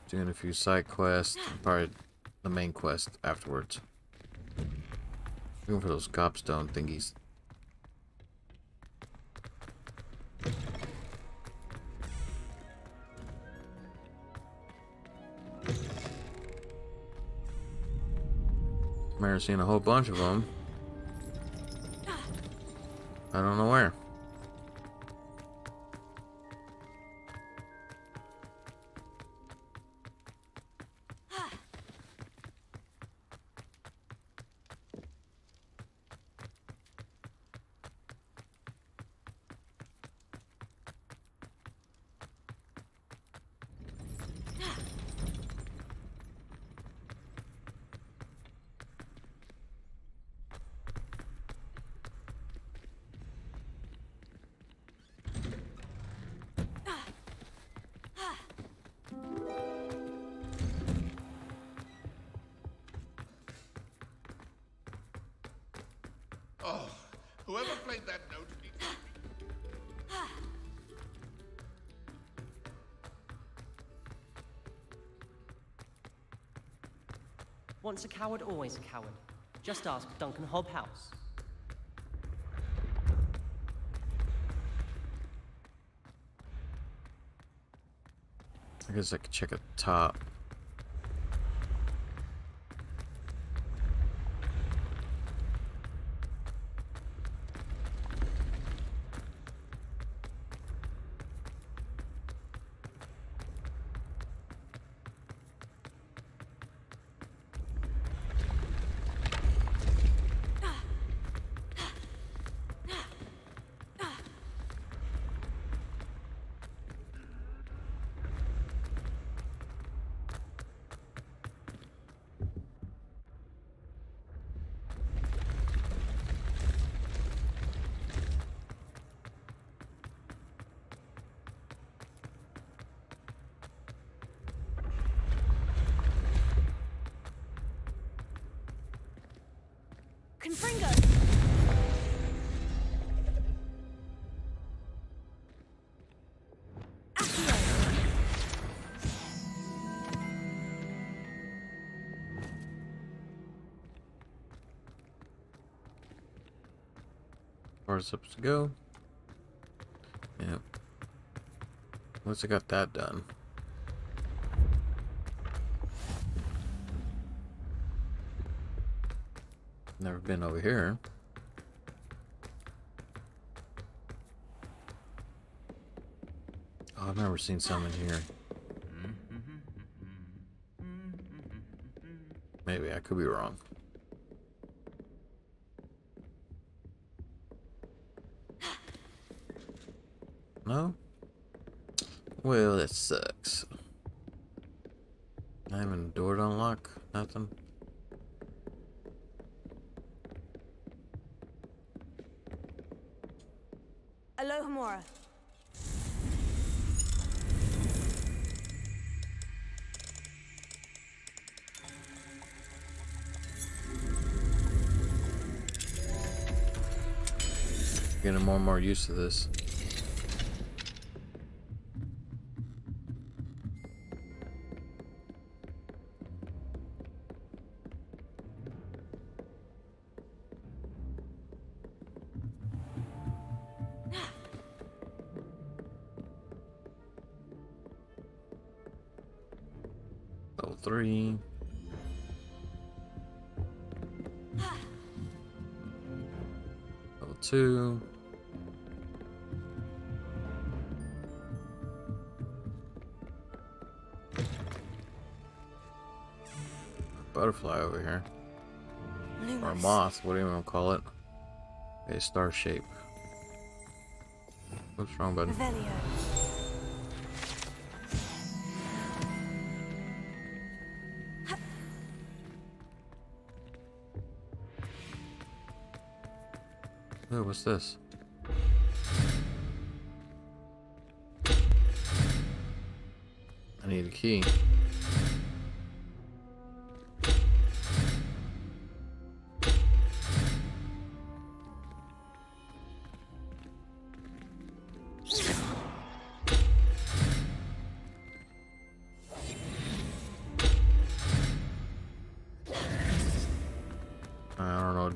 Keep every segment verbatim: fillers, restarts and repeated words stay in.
Doing a few side quests, probably the main quest afterwards. Looking for those copstone thingies. I've seen a whole bunch of them. I don't know where. Oh, whoever played that note. Once a coward, always a coward. Just ask Duncan Hobhouse. I guess I could check at the top. Confringo! Far as up to go. Yep. Once I got that done. Never been over here. Oh, I've never seen some in here. Maybe I could be wrong. No? Well, that sucks. I haven't a door to unlock. Nothing. Alohomora. Getting more and more used to this. Level three. Level two. Butterfly over here. Numerous. Or a moth, what do you want to call it? A star shape. What's wrong, bud? Revelio. Oh, what's this? I need a key.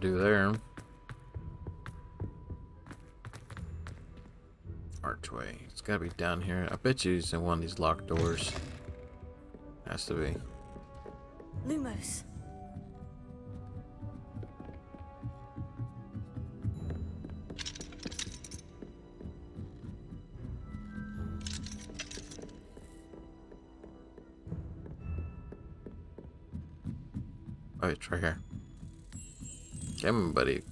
do there. Archway. It's gotta be down here. I bet you it's in one of these locked doors. Has to be. Lumos. Oh, it's right here. Come on, buddy.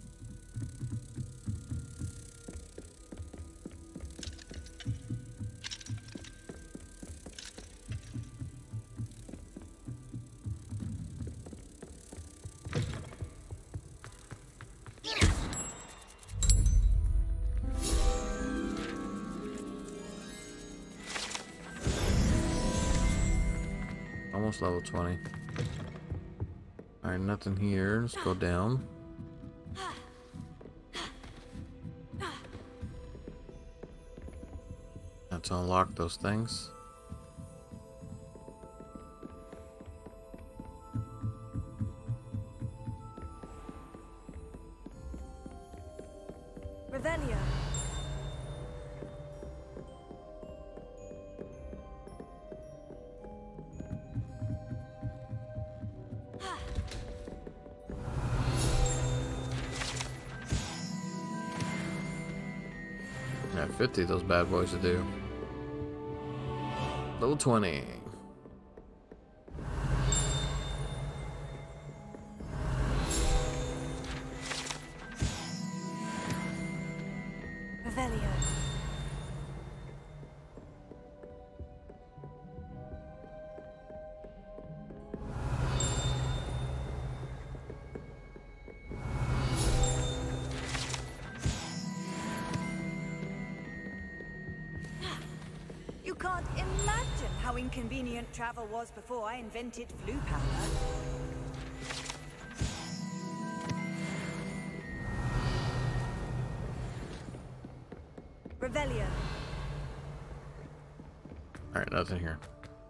Almost level twenty. Alright, nothing here. Let's go down. Let's unlock those things. Revelio. Yeah, fifty those bad boys to do. Level twenty. Revelio. You can't imagine how inconvenient travel was before I invented flu powder. Revelio. Alright, nothing here.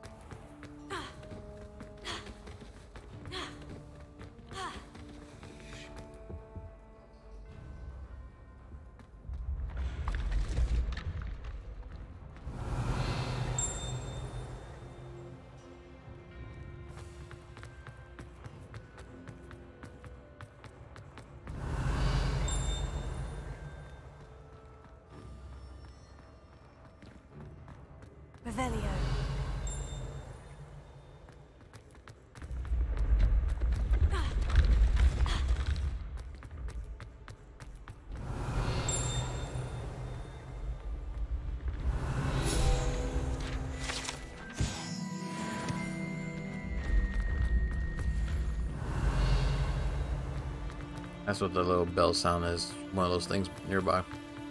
Revelio. That's what the little bell sound is. One of those things nearby.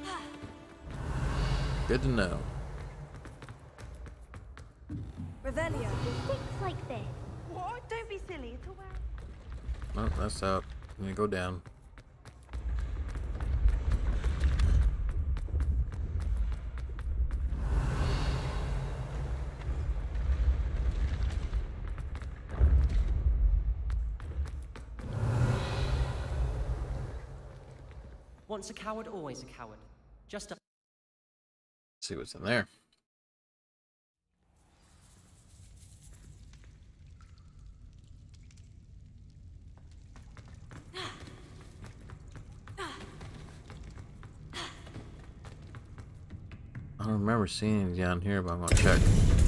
Good to know. Revelio. Things like this. What? Don't be silly. It's all right. Oh, that's out. I'm gonna go down. Once a coward, always a coward. Just a... See what's in there. I don't remember seeing it down here, but I'm gonna check.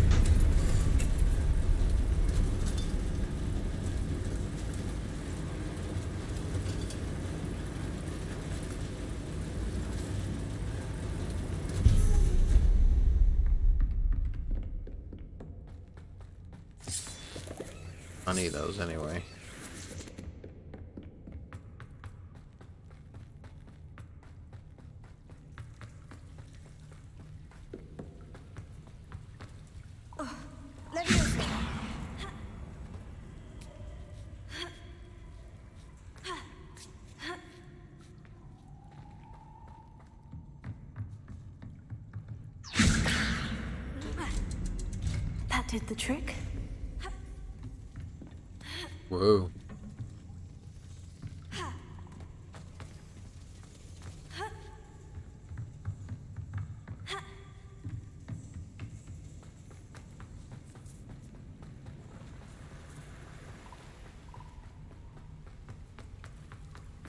I need those anyway. Leviosa. That did the trick. Whoa.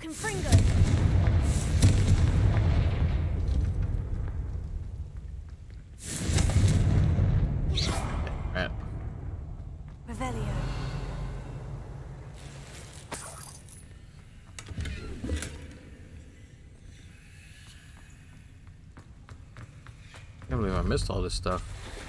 Confringo. Right. Revelio. I can't believe I missed all this stuff.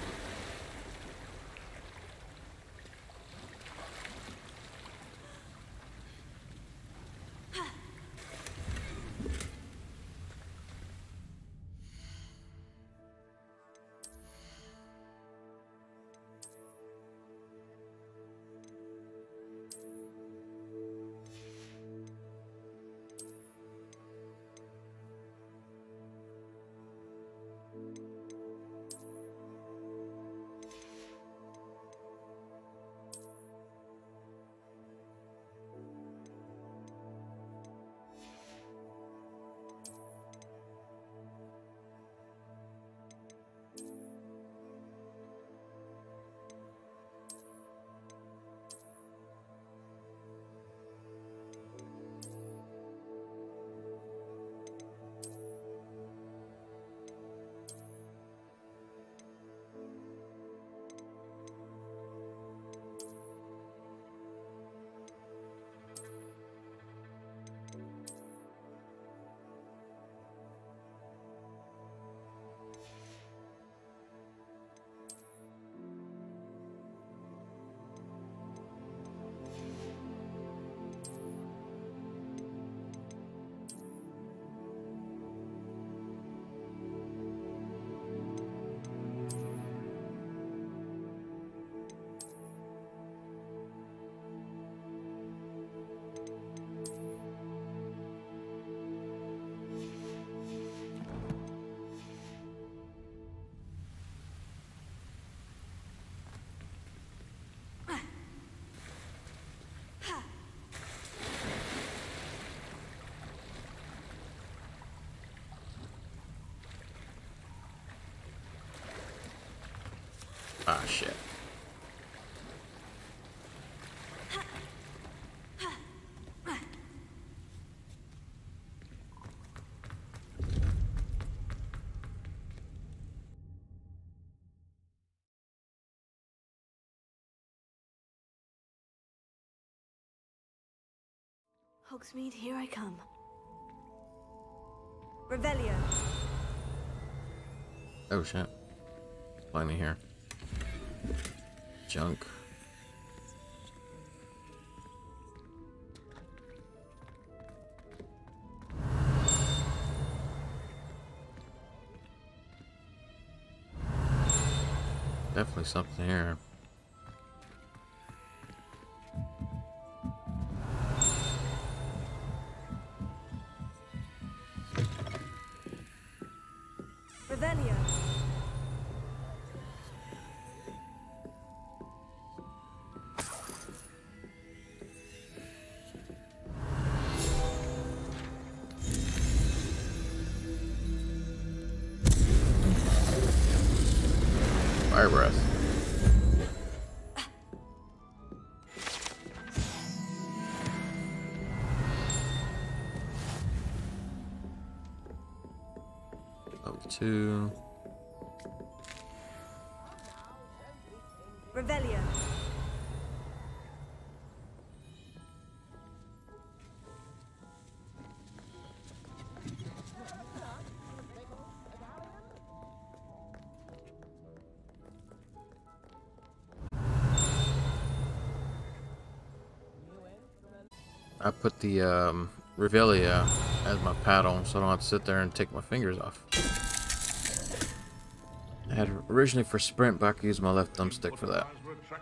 Ah, shit. Hogsmeade, here I come. Revelio. Oh shit. Plenty here. Junk. Definitely something here. Revelio. Fire breath. Level two. Revelio. I put the um, Revelia as my paddle so I don't have to sit there and take my fingers off. I had originally for sprint, but I could use my left thumbstick for that.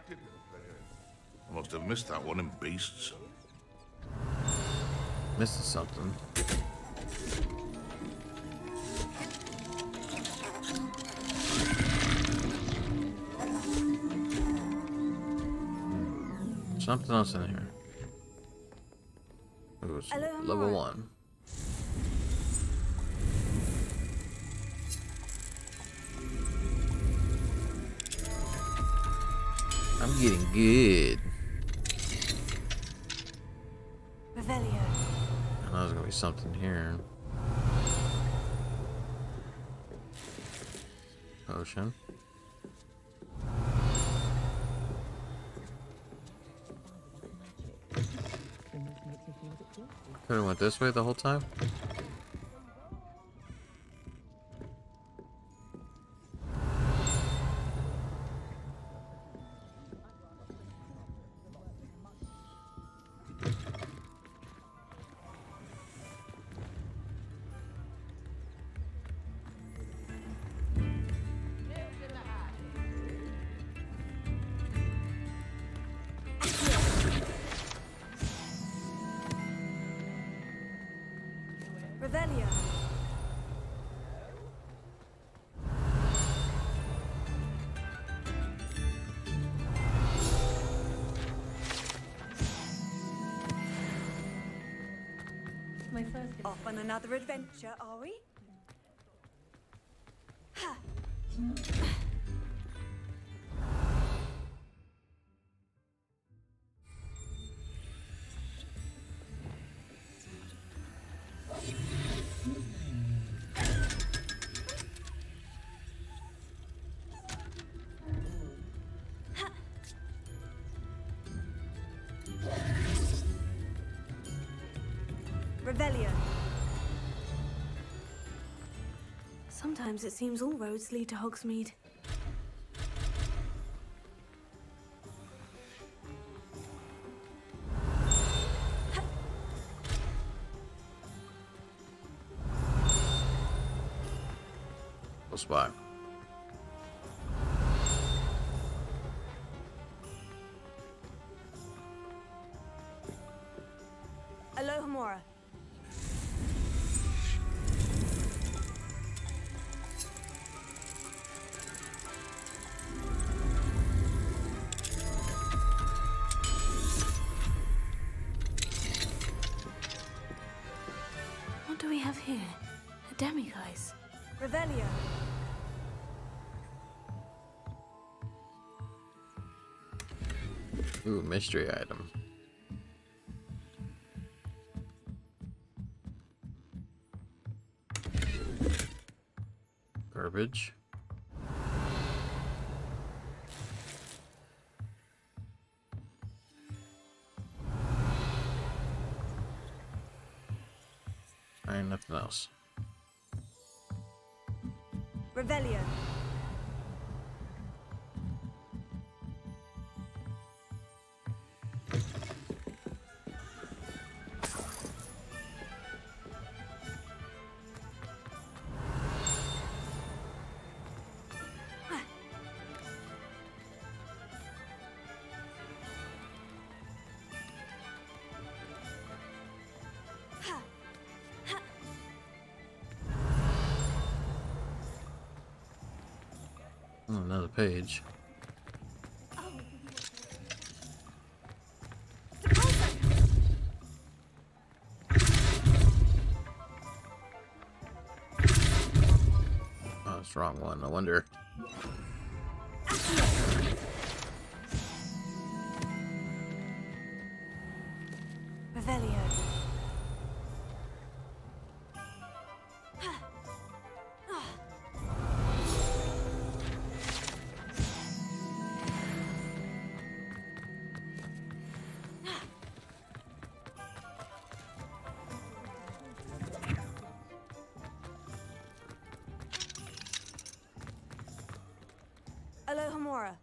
I must have missed that one in Beasts. Missing something. Something else in here. It was level one. I'm getting good. Revelio. I there's gonna be something here. Potion. Could have went this way the whole time. Revelio. My first. Off on another adventure, are we? Ha. Revelio. Sometimes it seems all roads lead to Hogsmeade. Close by. Alohomora. What do we have here? A demiguise. Revelio. Ooh, mystery item. Garbage. And nothing else. Revelio. Oh, another page. Oh, it's the wrong one. No wonder. Revelio. Alohomora.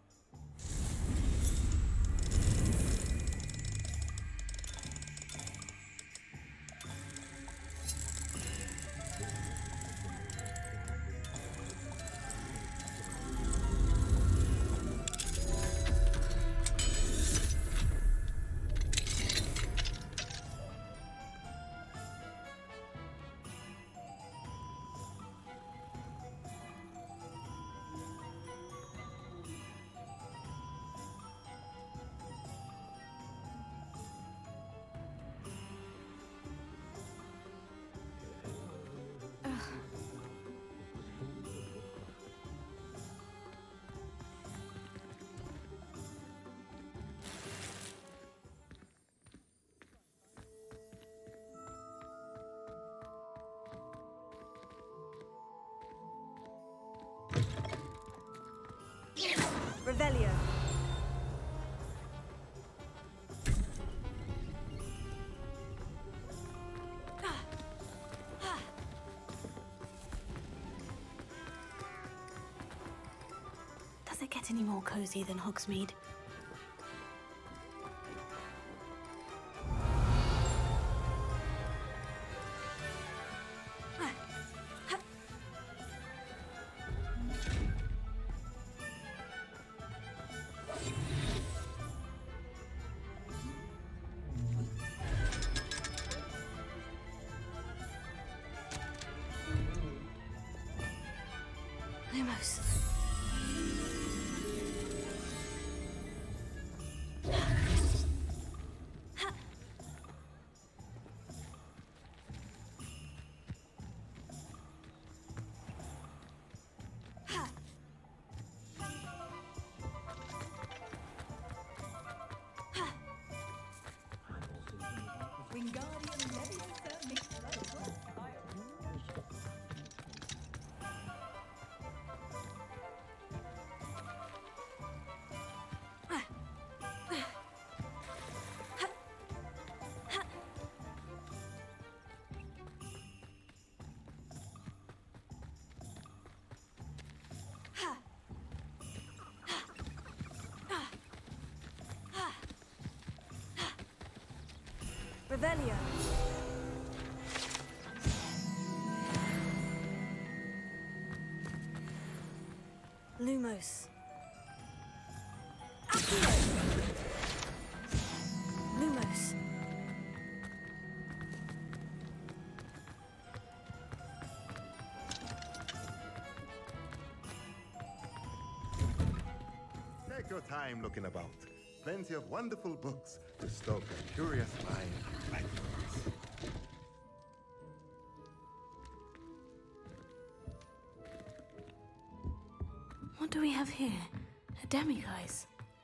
Revelio. Does it get any more cozy than Hogsmeade? Lumos. Wingardium Leviosa makes love. Revelio. Lumos. Accio. Lumos. Take your time looking about. Plenty of wonderful books to stoke a curious mind like yours. What do we have here? A demiguise.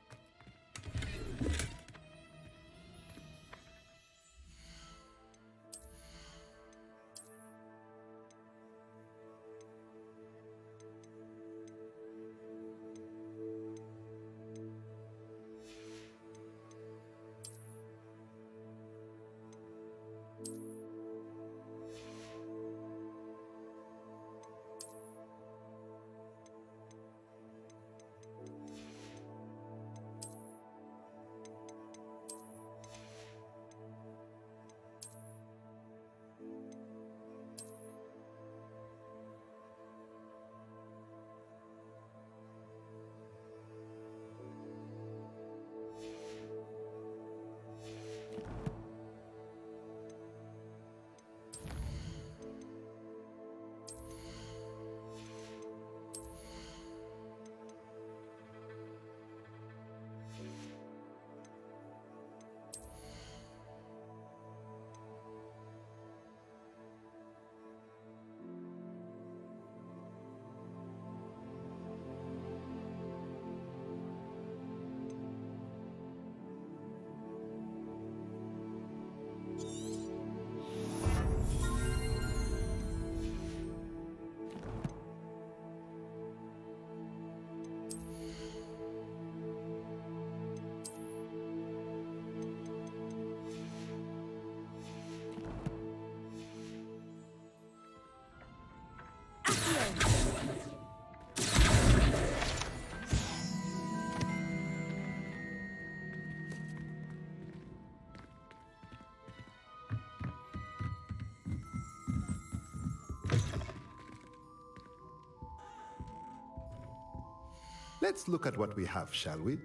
Let's look at what we have, shall we?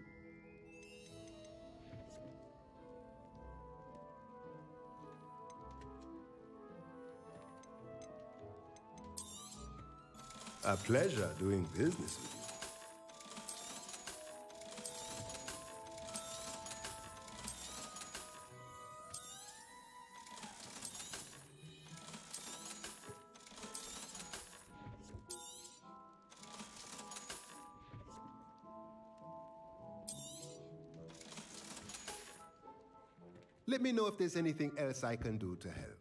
A pleasure doing business with you. Let me know if there's anything else I can do to help.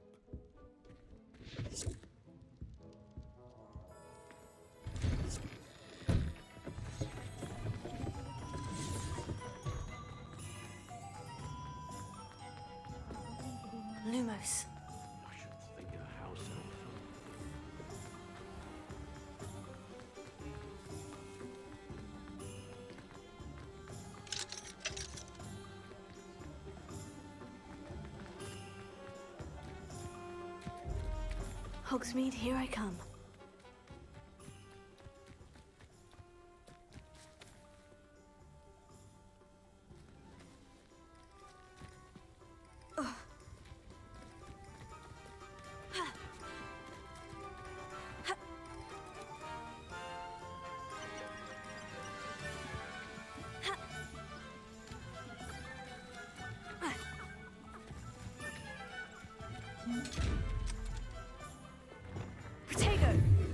Lumos. I should think a house elf. Hogsmeade, here I come. Protego!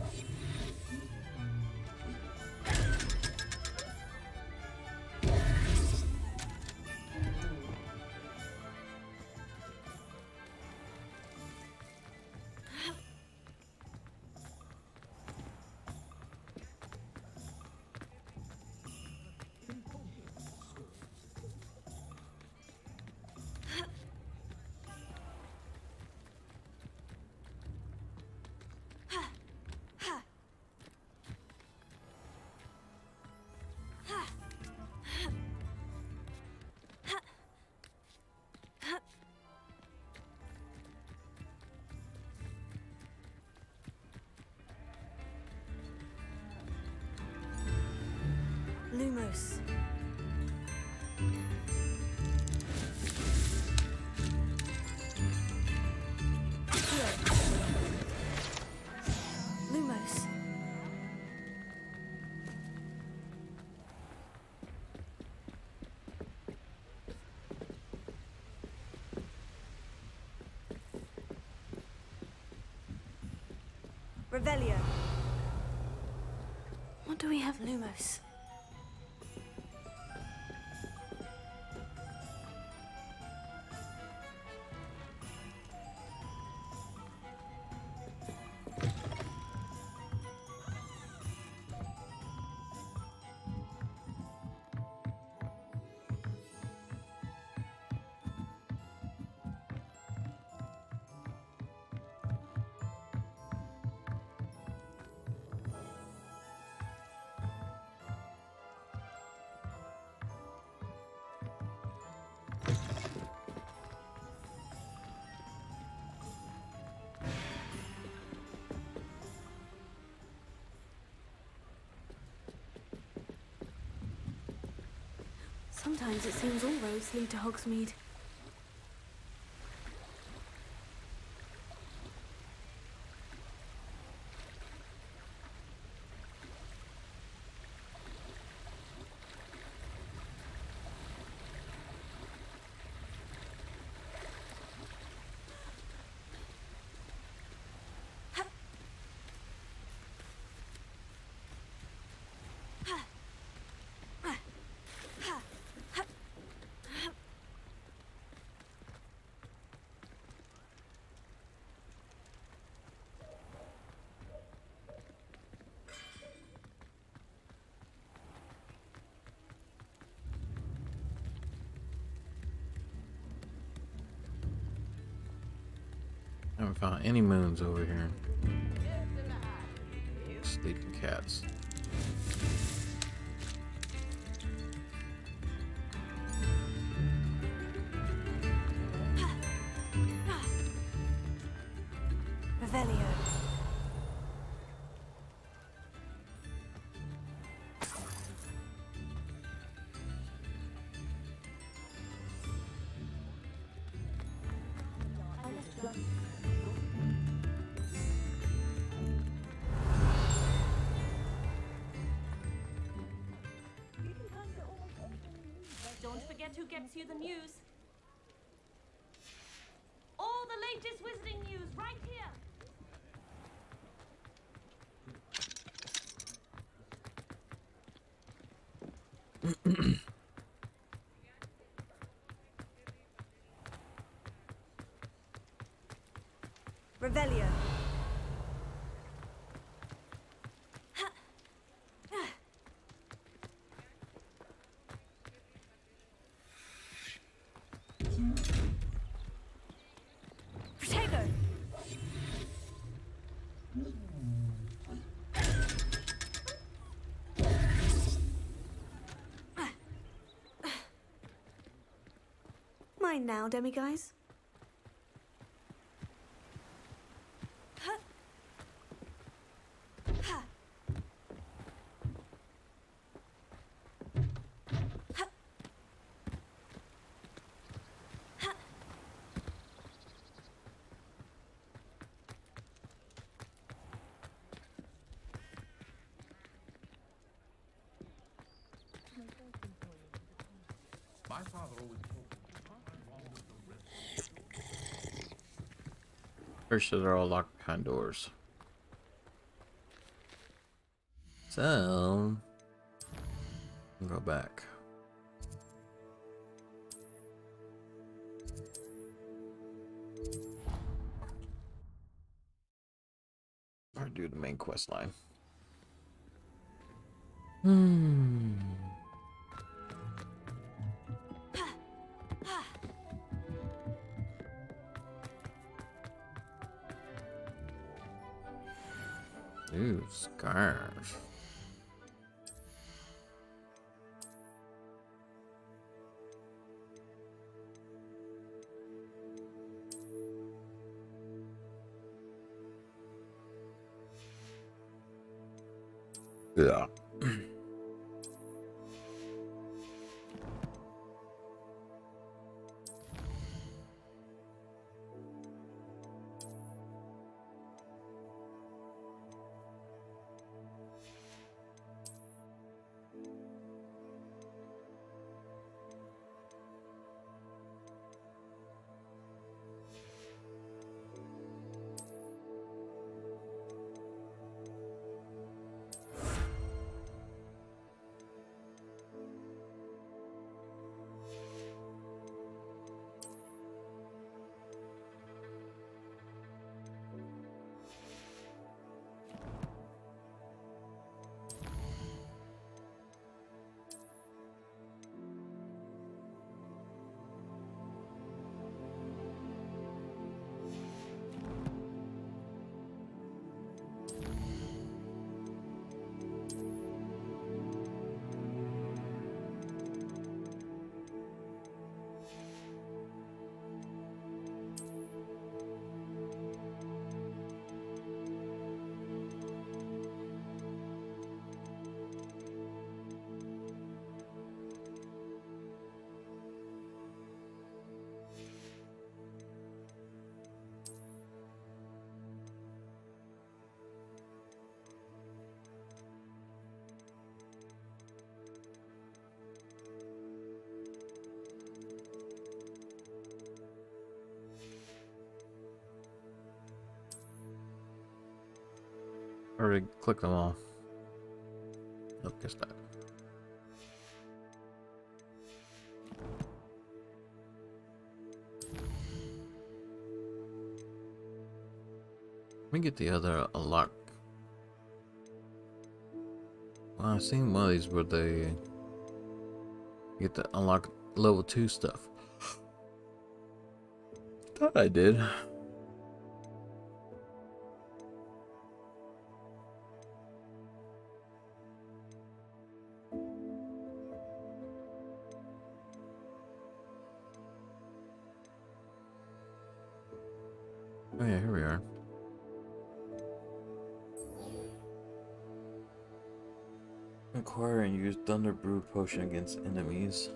Lumos. Lumos. Revelio. What do we have, Lumos? Sometimes it seems all roads lead to Hogsmeade. I haven't found any moons over here. Sleeping cats. Revelio. Don't forget who gets you the news. All the latest Wizarding news right here. Revelio. fine now, demiguise. My father always told First, they're all locked behind doors. So, we'll go back. Or do the main quest line. Hmm. Ooh, scarf. Yeah. Already clicked them all. Oh, guess that. Let me get the other unlock. Well, I've seen one of these where they get to unlock level two stuff. Thought I did. Oh yeah, here we are. Acquire and use Thunder Brew potion against enemies.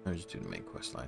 I'll just do the main quest line.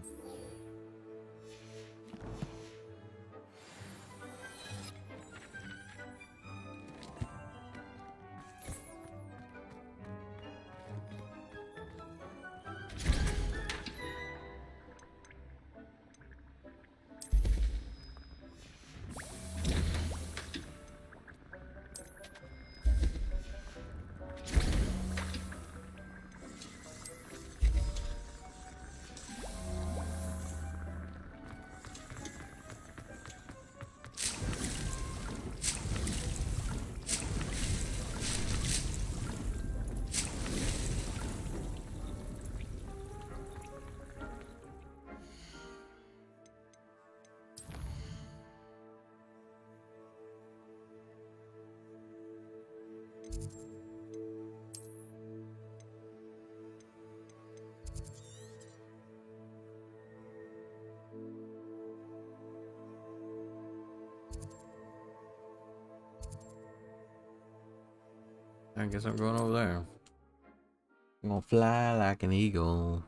I guess I'm going over there. I'm gonna fly like an eagle.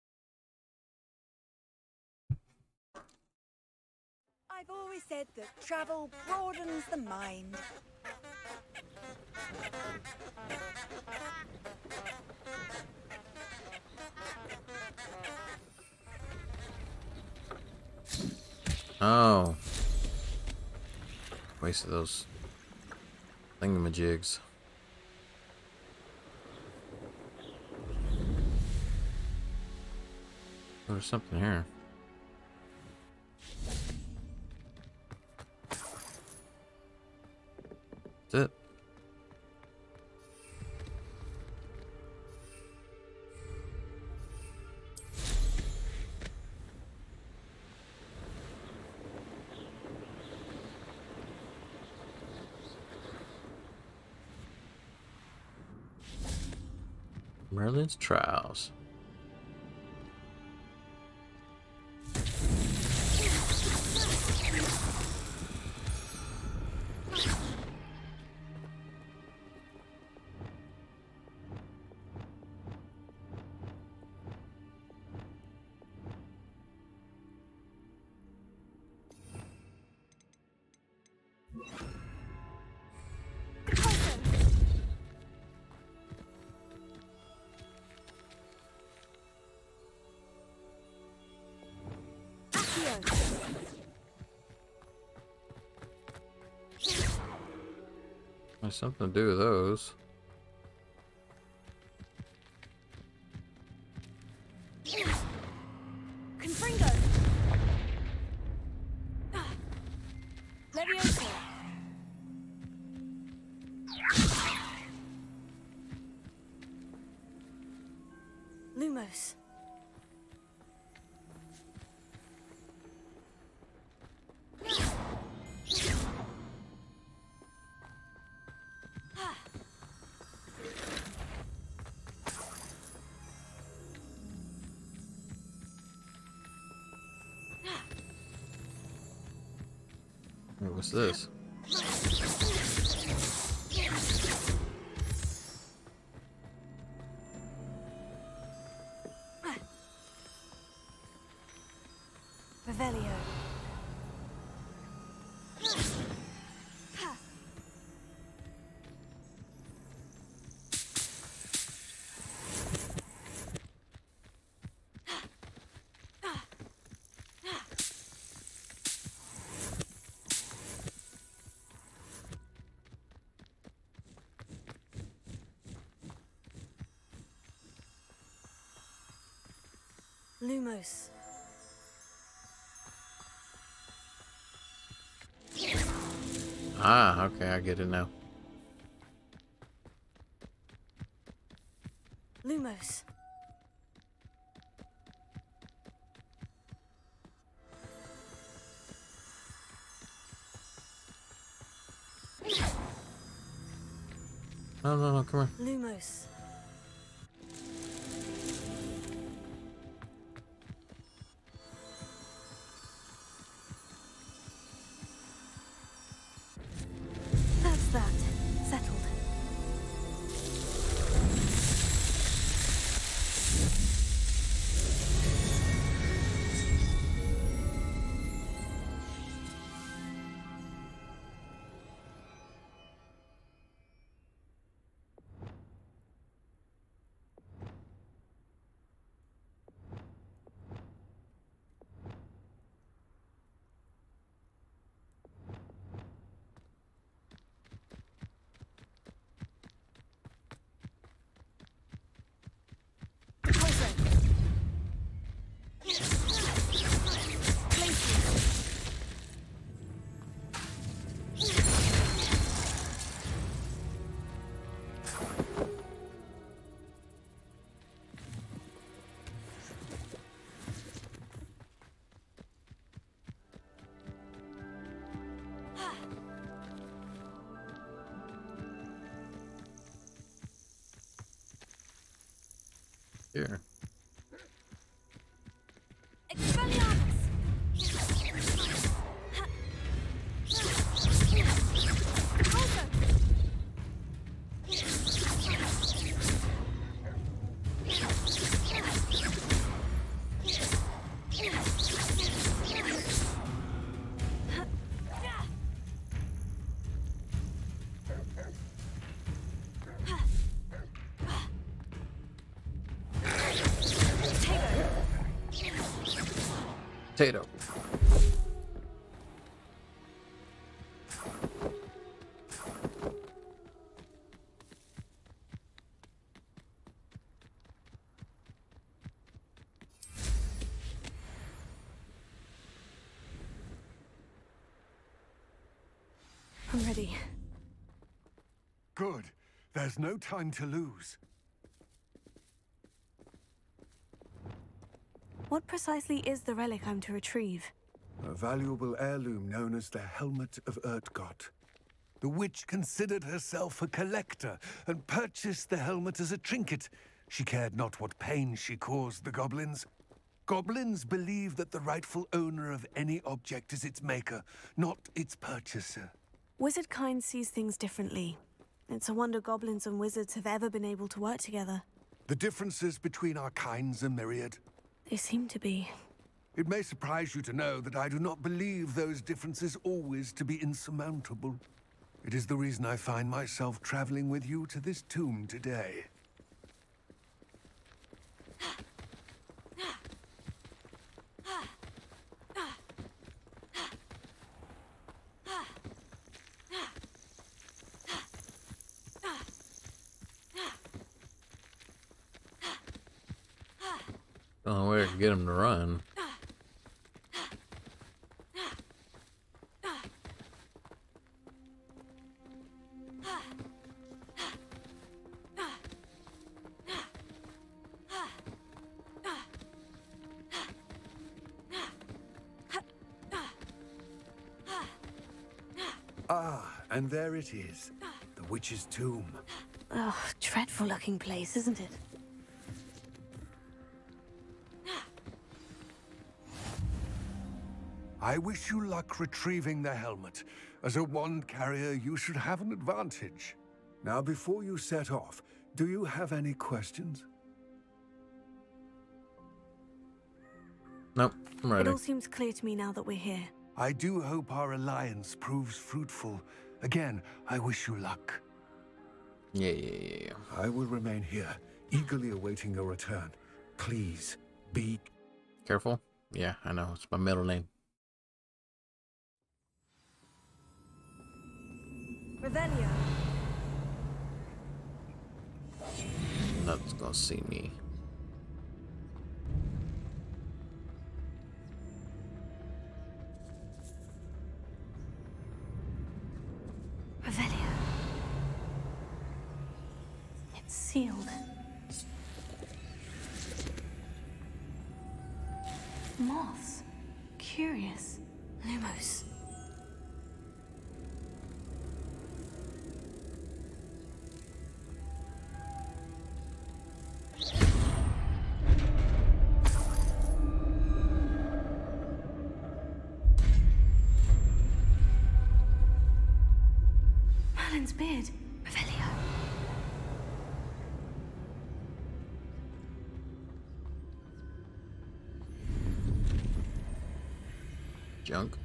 I've always said that travel broadens the mind. Oh. Wasted those thingamajigs. Oh, there's something here. That's it. Merlin's Trials. There's something to do with those. Confringo. Leviosa. Lumos. Wait, what's this? Revelio. Lumos. Ah, okay, I get it now. Lumos. No, no, no, come here. Lumos. That's that. Settled. Here. Expelliarmus! Potato. I'm ready. Good. There's no time to lose. What precisely is the relic I'm to retrieve? A valuable heirloom known as the Helmet of Urtgott. The witch considered herself a collector and purchased the helmet as a trinket. She cared not what pain she caused the goblins. Goblins believe that the rightful owner of any object is its maker, not its purchaser. Wizard kind sees things differently. It's a wonder goblins and wizards have ever been able to work together. The differences between our kinds are myriad. They seem to be. It may surprise you to know that I do not believe those differences always to be insurmountable. It is the reason I find myself traveling with you to this tomb today. The only way I can get him to run. Ah, and there it is. The witch's tomb. Oh, dreadful looking place, isn't it? I wish you luck retrieving the helmet. As a wand carrier, you should have an advantage. Now, before you set off, do you have any questions? Nope, I'm ready. It all seems clear to me now that we're here. I do hope our alliance proves fruitful. Again, I wish you luck. Yeah, yeah, yeah, yeah. I will remain here, eagerly awaiting your return. Please, be Careful. Yeah, I know. It's my middle name. Revelio. Nothing's gonna see me. Revelio. It's sealed. Moths. Curious. Lumos. Merlin's beard. Revelio. Junk.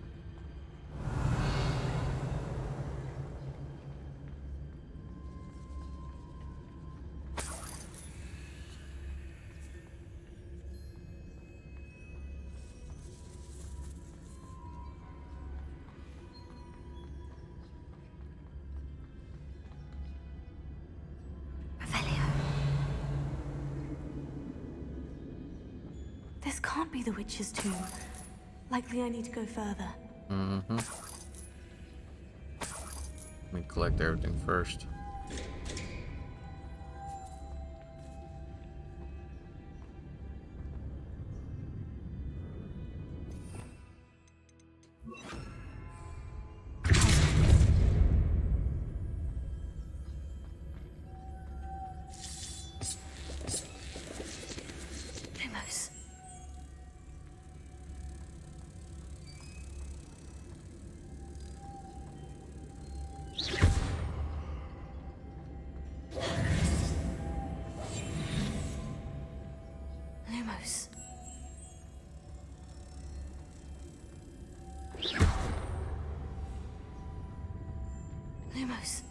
This can't be the witch's tomb. Likely I need to go further. Mm-hmm. Let me collect everything first. Lumos.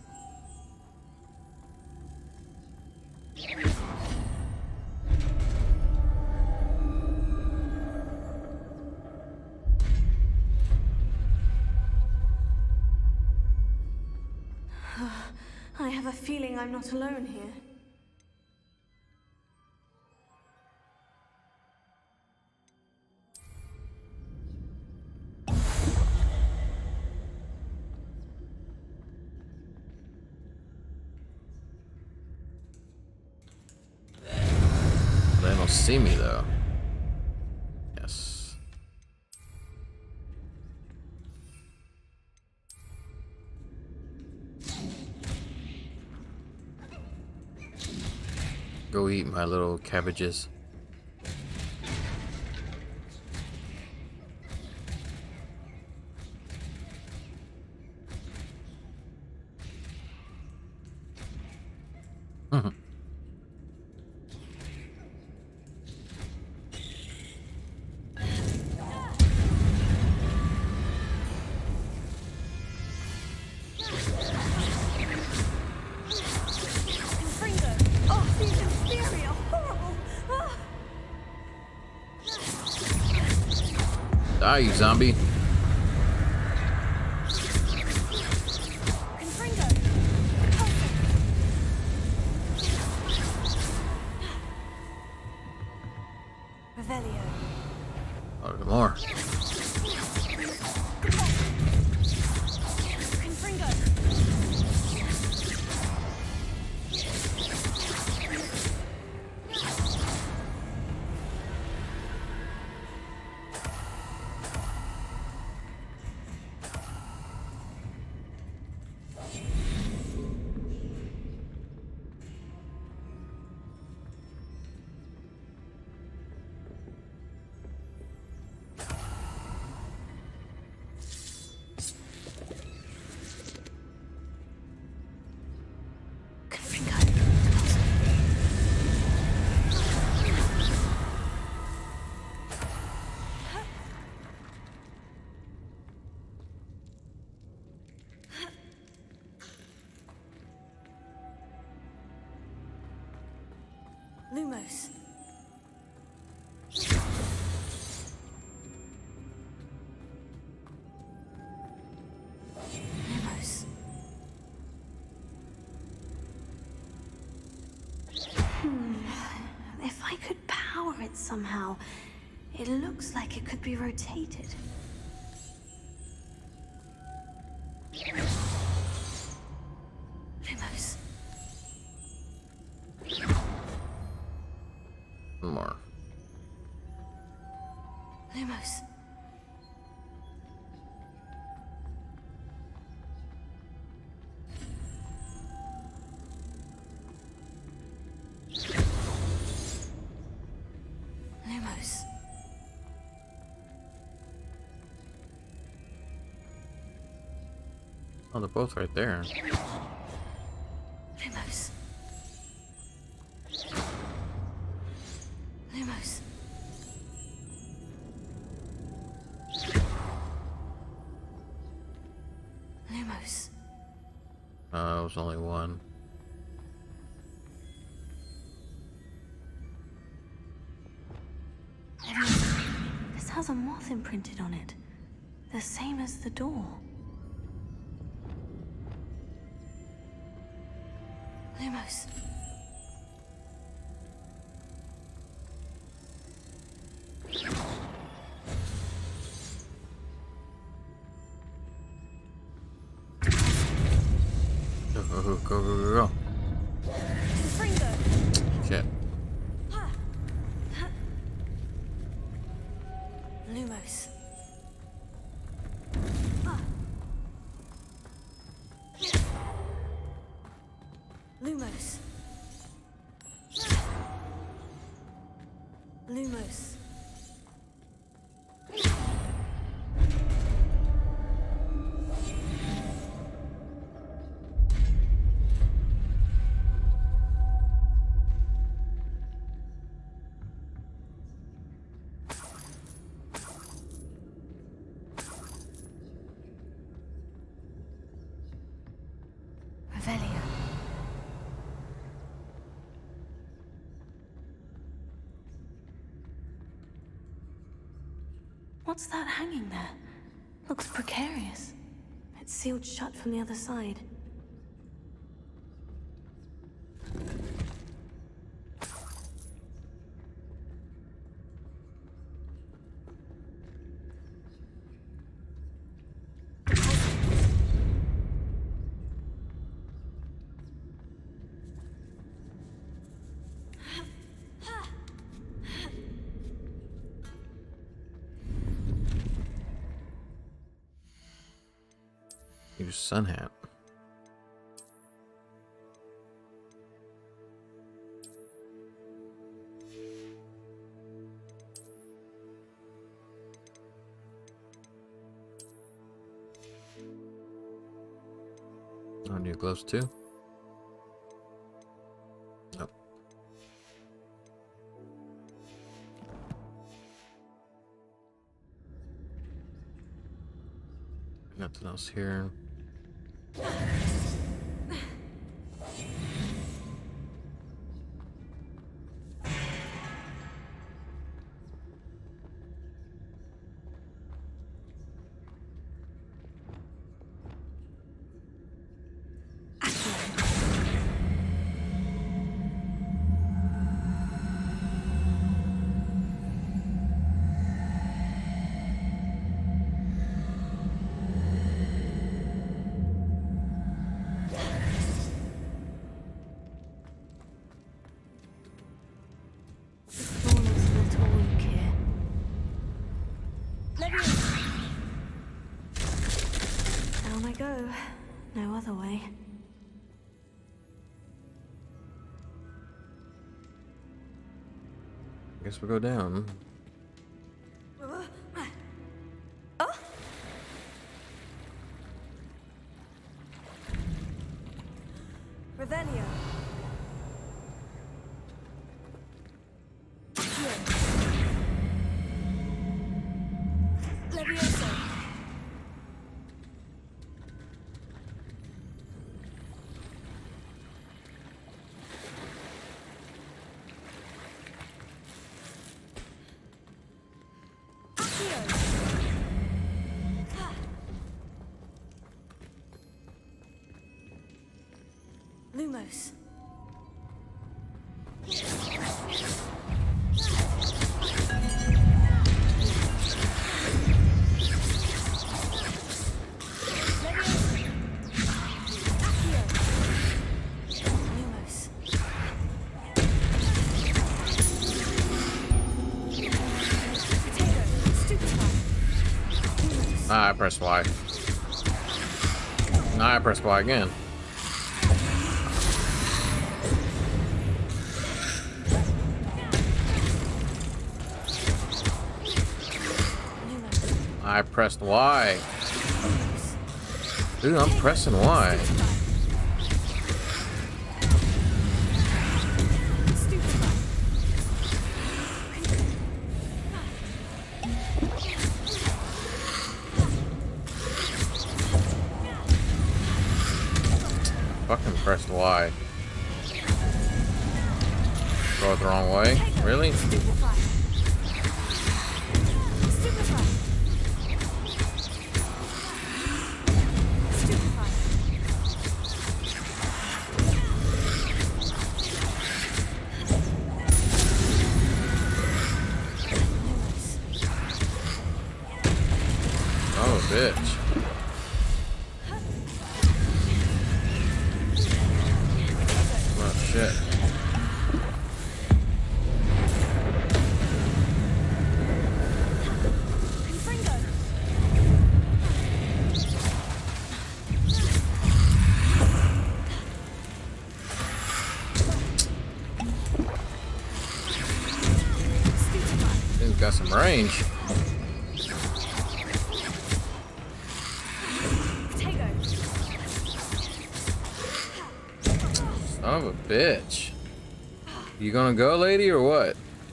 I have a feeling I'm not alone here. They don't see me though. Yes. Go eat my little cabbages. Die, you zombie. Revelio. Oh, there's more. Lumos. Lumos. Hmm. If I could power it somehow, it looks like it could be rotated. Lumos. More. Lumos. Lumos. Oh, they're both right there. Lumos. Lumos. Lumos. Uh, it was only one. This has a moth imprinted on it. The same as the door. Lumos. Go, go, go, go, go, go. Shit. Lumos. Lumos. Lumos. What's that hanging there? Looks precarious. It's sealed shut from the other side. Use sun hat. On your gloves too? Nope. Nothing else here. Go. No other way. I guess we'll go down. Oh? Revelio. Levioso. Lumos. Ah, I pressed Y. Nah, I pressed Y again. I pressed Y. Dude, I'm pressing Y. Fucking pressed Y. Go the wrong way? Really? Oh, bitch. Oh, shit. Dude's got some range. Son of a bitch. You gonna go, lady, or what?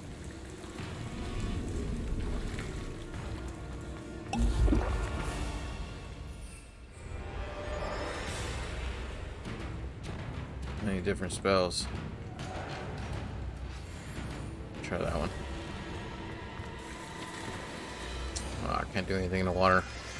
Any different spells? Try that one. Ah, Can't do anything in the water.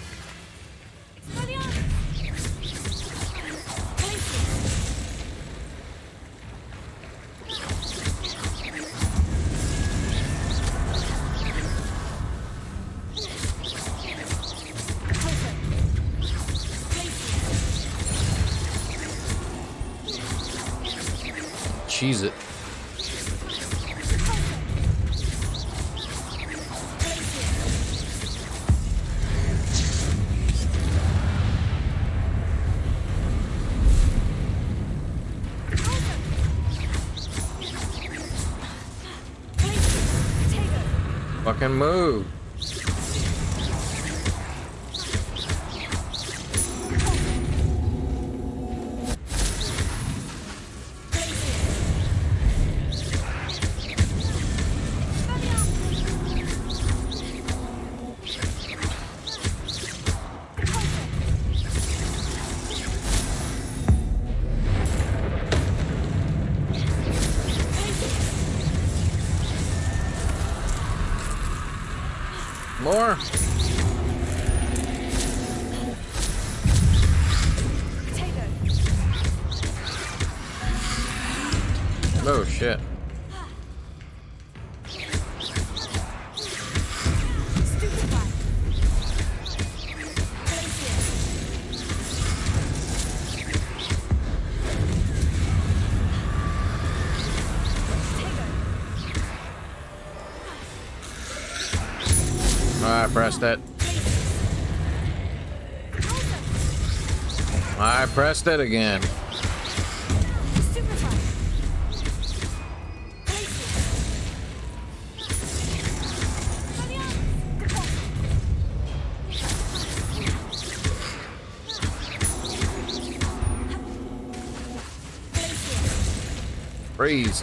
Cheese it. Fucking move. More. Oh shit. I pressed it. I pressed it again. Freeze.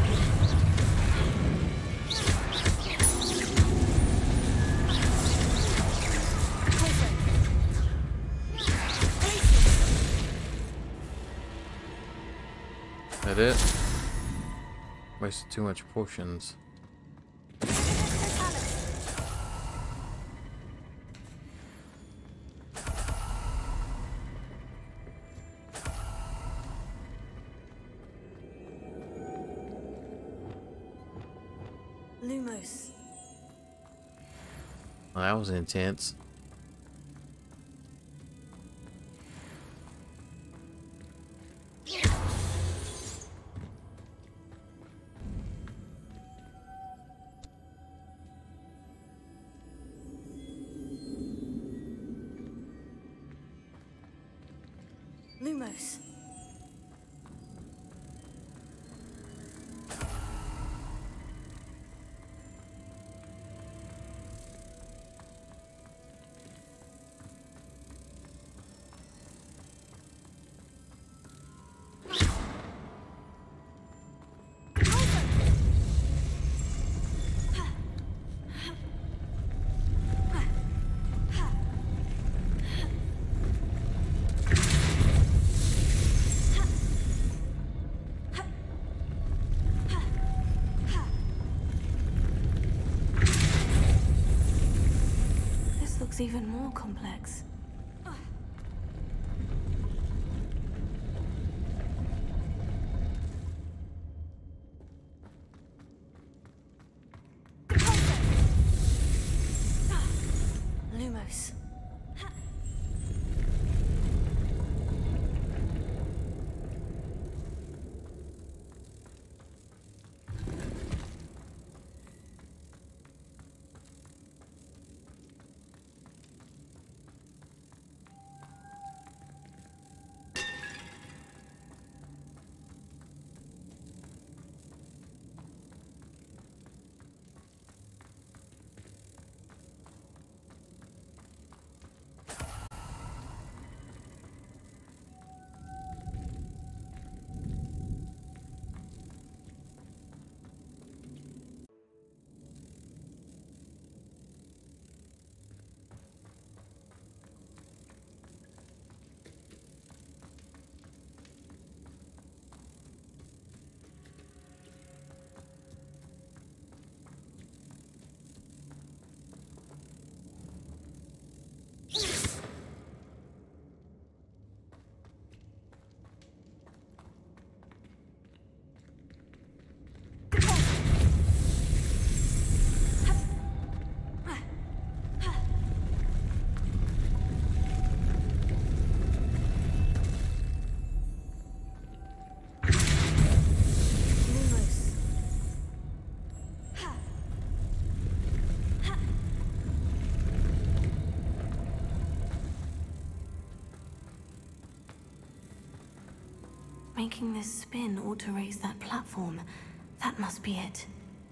That it? Wasted too much potions. Lumos. Well, that was intense. Lumos. Looks even more complex. Lumos. making this spin ought to raise that platform. That must be it.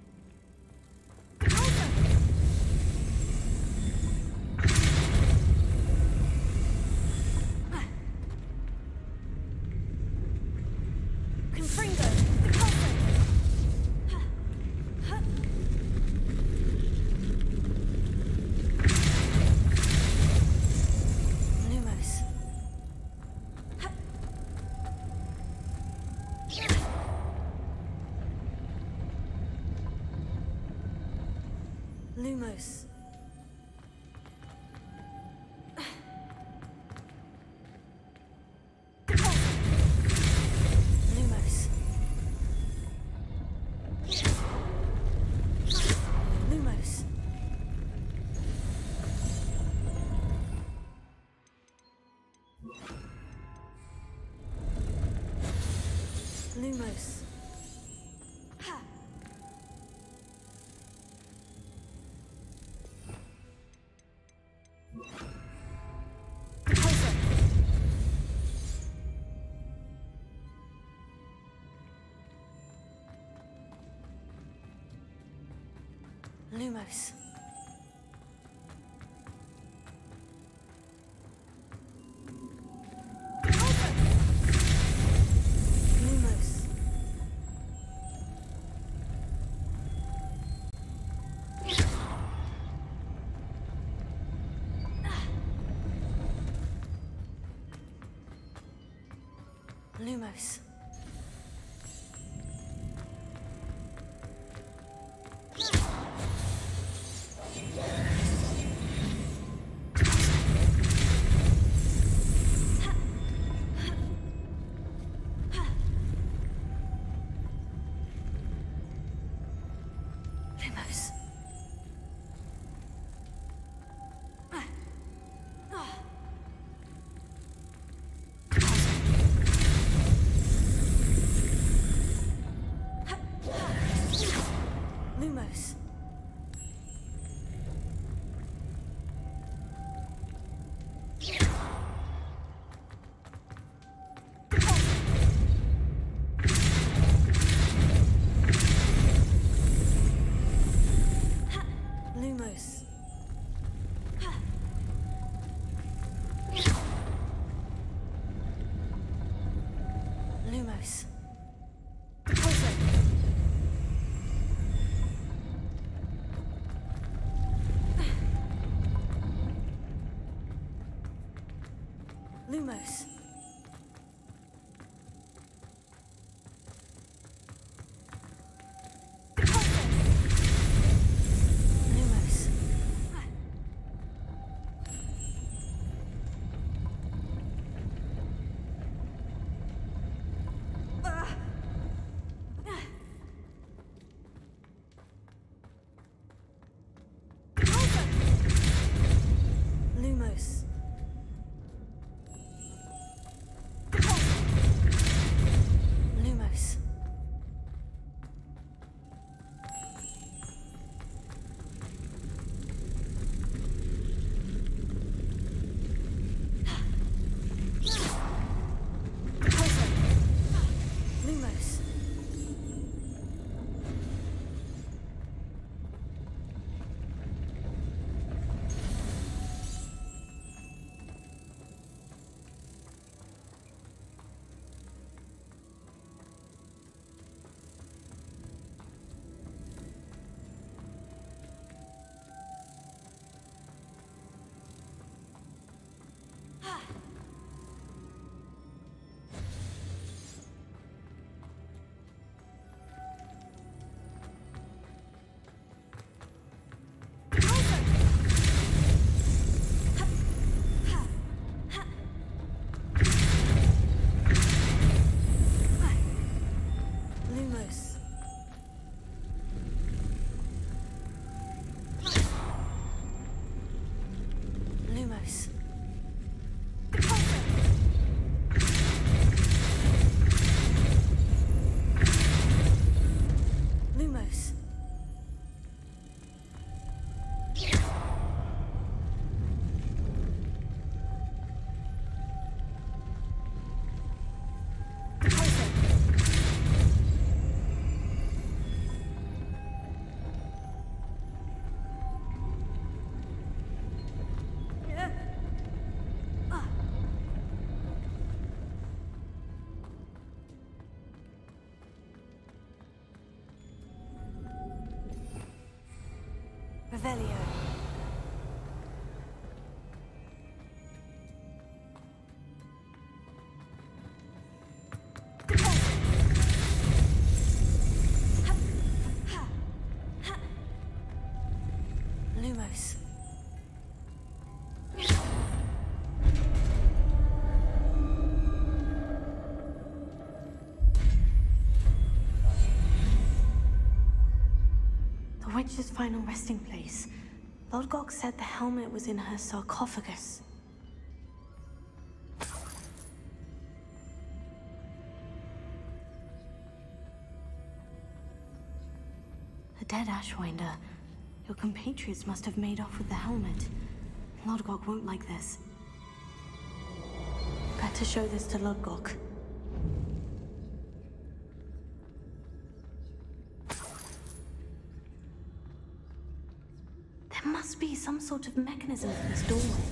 Lumos. Lumos. Lumos. Lumos. Lumos. Lumos. Lumos. Lumos. Lumos. Lumos. Lumos. Lumos. Lumos. Lumos. Revelio. Lumos. The witch's final resting place. Lodgok said the helmet was in her sarcophagus. A dead Ashwinder. Your compatriots must have made off with the helmet. Lodgok won't like this. Better show this to Lodgok. There must be some sort of mechanism for this doorway.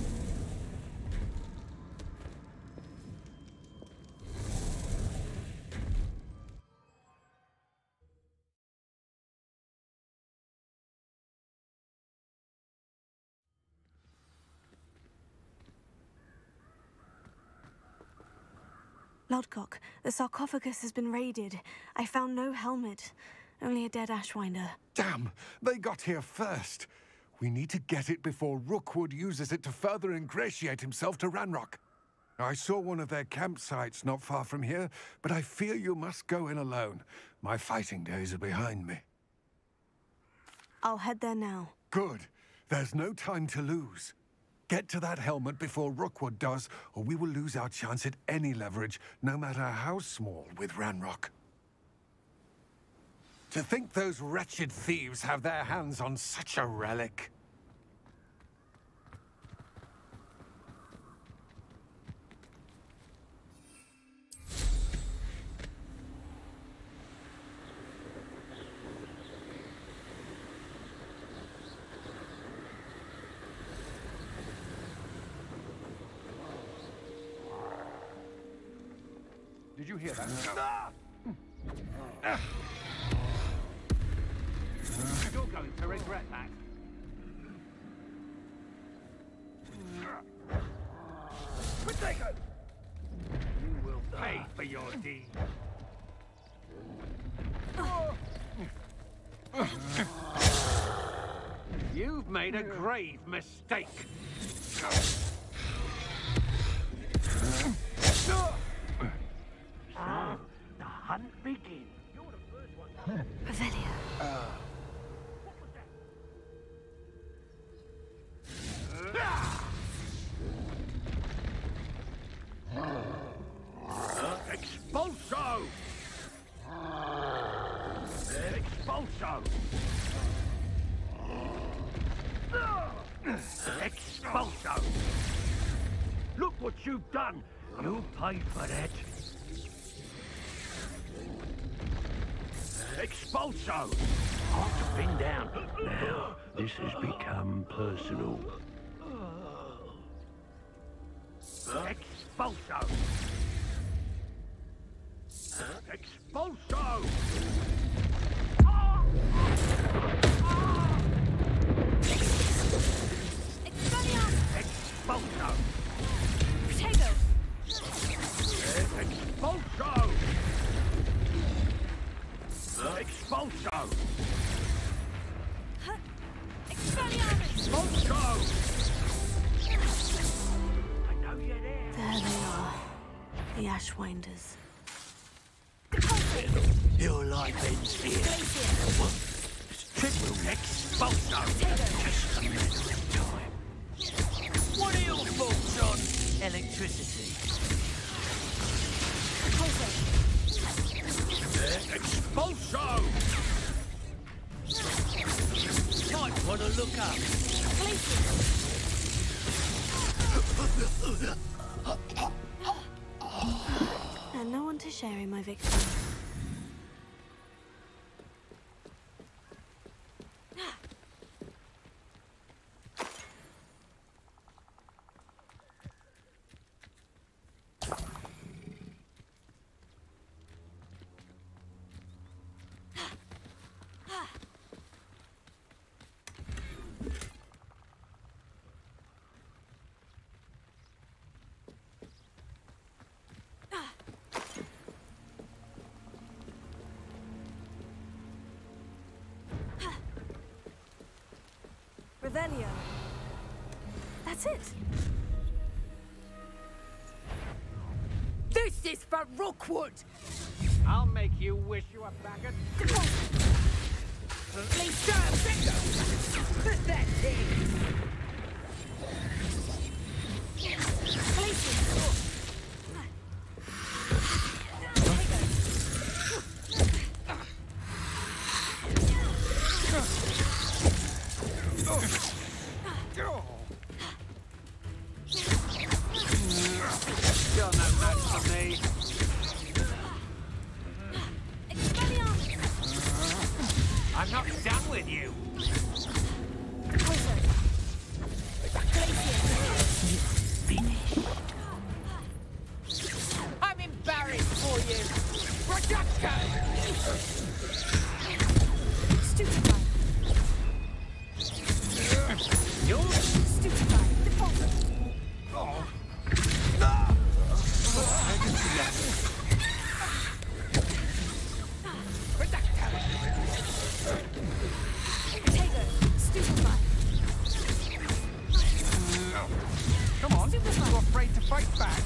Lodgok, the sarcophagus has been raided. I found no helmet, only a dead Ashwinder. Damn! They got here first. We need to get it before Rookwood uses it to further ingratiate himself to Ranrock. I saw one of their campsites not far from here, but I fear you must go in alone. My fighting days are behind me. I'll head there now. Good. There's no time to lose. Get to that helmet before Rookwood does, or we will lose our chance at any leverage, no matter how small, with Ranrock. To think those wretched thieves have their hands on such a relic. Did you hear that? You're going to regret that. Protego! You will pay for your deed. You've made a grave mistake. So, the hunt begins. You're the first one. Revelio. Uh. Expulso! Expulso! Expulso! Look what you've done! You'll pay for that! Expulso! Hard to pin down. Now, this has become personal. Expulso! Expulso! Expulso! Protego! Expulso! Expulso! Expulso! I know you're there. There they are. The Ashwinders. Your life ends here. What? Triple Expulso! Just a matter of time. What are your thoughts on electricity? Expulso! Might want to look up. And no one to share in my victory. Revelio. That's it. This is for Rookwood! I'll make you wish you were back at... Pathetic! You're no match for me. I'm not done with you. I'm embarrassed for you. Rajaka! Stupefy. You're Stupefy. Deposit. oh. Potato. Stupefy. Come on, you're afraid to fight back.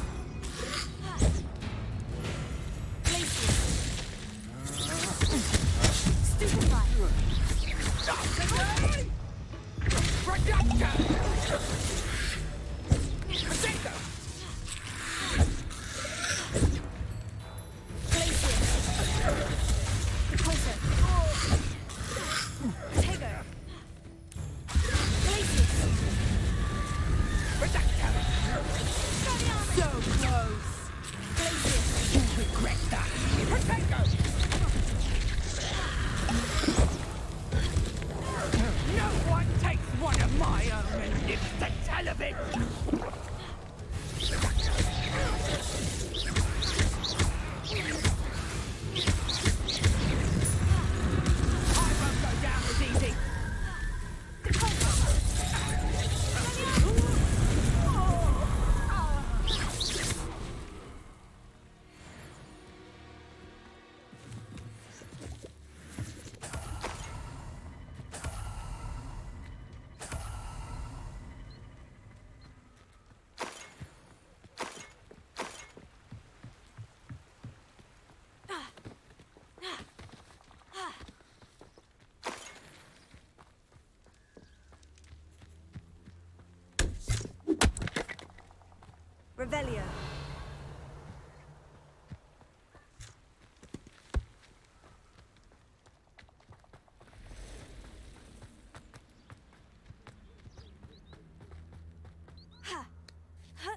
Stupefy. Rajaka! Potato! So close! You'll regret that! Potato! No one takes one of my own and lives to tell of it! I won't go down as easy! Revelio. Ha. Ha.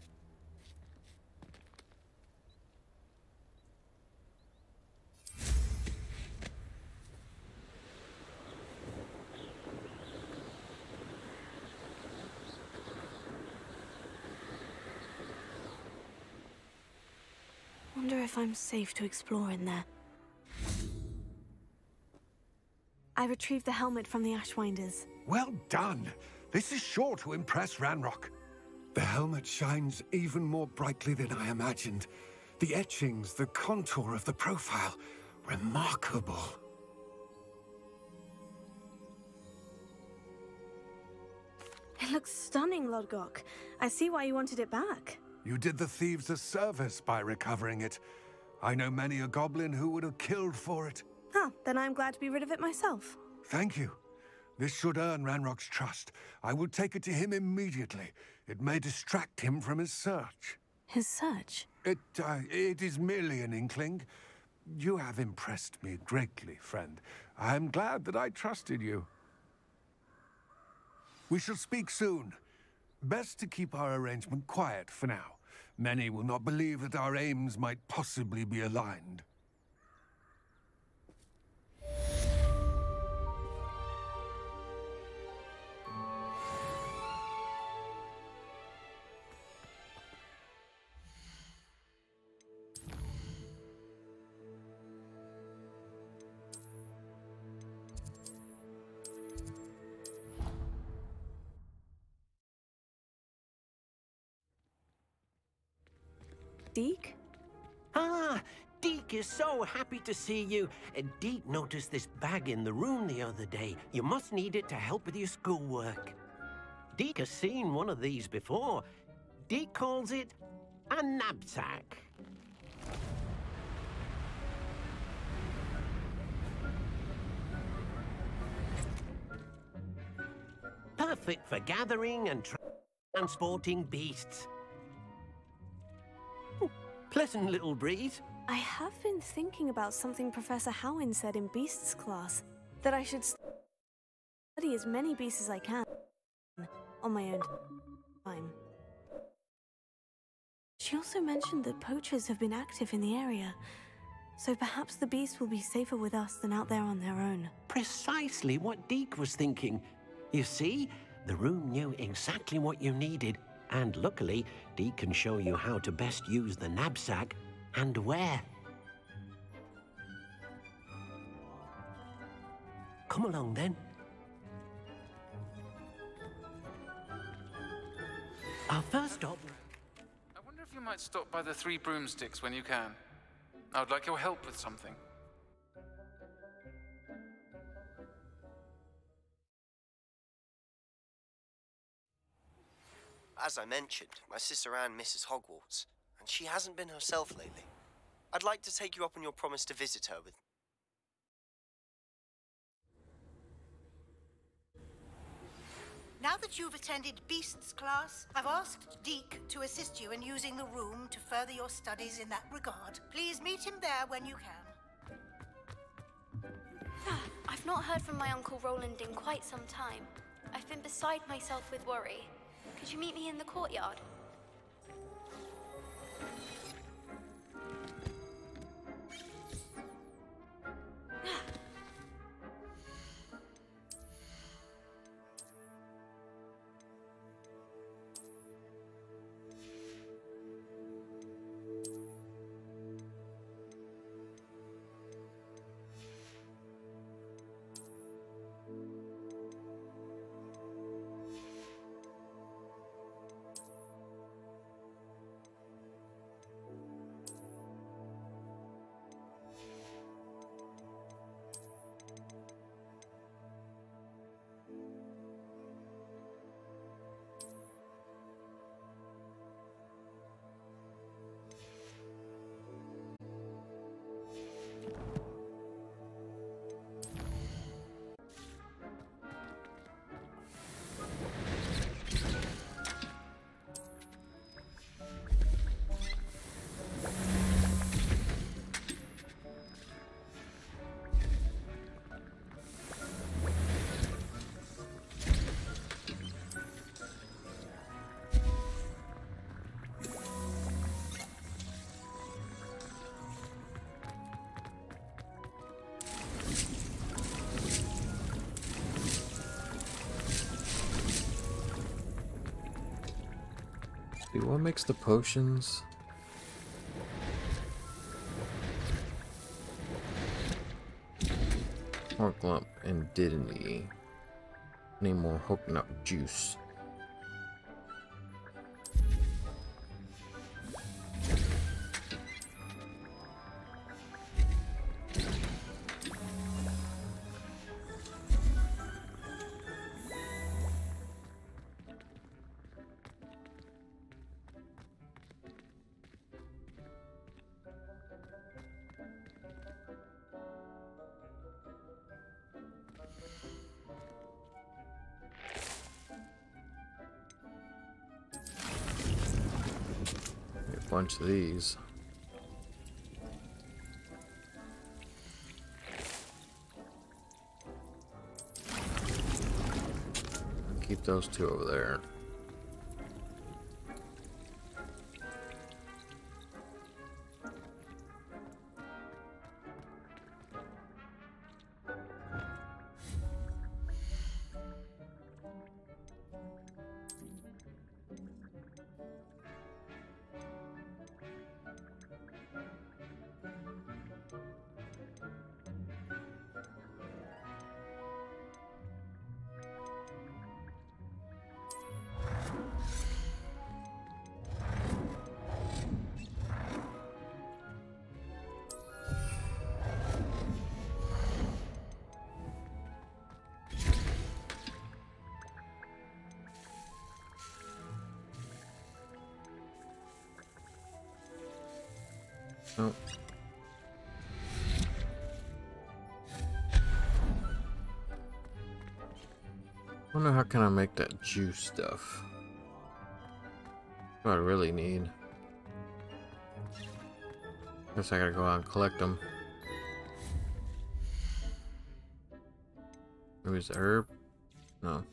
Wonder if I'm safe to explore in there. I retrieved the helmet from the Ashwinders. Well done. This is sure to impress Ranrock. The helmet shines even more brightly than I imagined. The etchings, the contour of the profile. Remarkable. It looks stunning, Lodgok. I see why you wanted it back. You did the thieves a service by recovering it. I know many a goblin who would have killed for it. Huh, then I'm glad to be rid of it myself. Thank you. This should earn Ranrock's trust. I will take it to him immediately. It may distract him from his search. His search? It, uh, it is merely an inkling. You have impressed me greatly, friend. I am glad that I trusted you. We shall speak soon. Best to keep our arrangement quiet for now. Many will not believe that our aims might possibly be aligned. Deek? Ah, Deek Deek is so happy to see you. Uh, Deek noticed this bag in the room the other day. You must need it to help with your schoolwork. Deek has seen one of these before. Deek calls it a knapsack. Perfect for gathering and tra transporting beasts. Ooh, pleasant little breeze. I have been thinking about something Professor Howin said in Beasts class, that I should study as many beasts as I can on my own time. She also mentioned that poachers have been active in the area, so perhaps the beasts will be safer with us than out there on their own. Precisely what Deek was thinking. You see, the room knew exactly what you needed, and luckily, Deek can show you how to best use the knapsack and where. Come along then. Our first stop. I wonder if you might stop by the Three Broomsticks when you can. I would like your help with something. As I mentioned, my sister Anne misses Hogwarts, and she hasn't been herself lately. I'd like to take you up on your promise to visit her with... Now that you've attended Beasts class, I've asked Deek to assist you in using the room to further your studies in that regard. Please meet him there when you can. I've not heard from my Uncle Roland in quite some time. I've been beside myself with worry. Could you meet me in the courtyard? Dude, what makes the potions? Horklump and Diddiny. Need more Horknut juice. Bunch of these. Keep those two over there. Oh. Wonder how can I make that juice stuff? What I really need. Guess I gotta go out and collect them. Maybe it's a herb? No.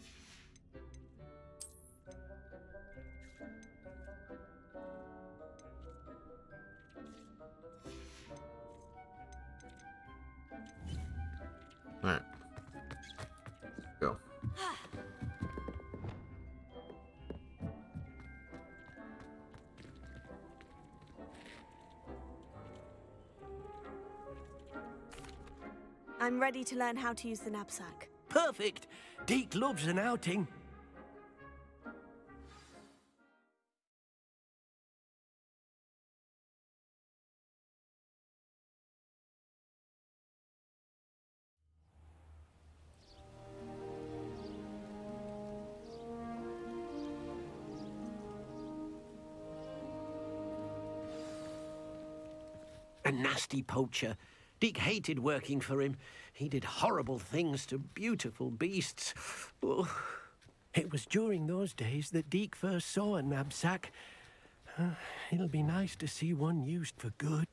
Alright. Go. I'm ready to learn how to use the knapsack. Perfect! Deke loves an outing. A nasty poacher. Deke hated working for him. He did horrible things to beautiful beasts. Oh. It was during those days that Deke first saw a knapsack. Uh, it'll be nice to see one used for good.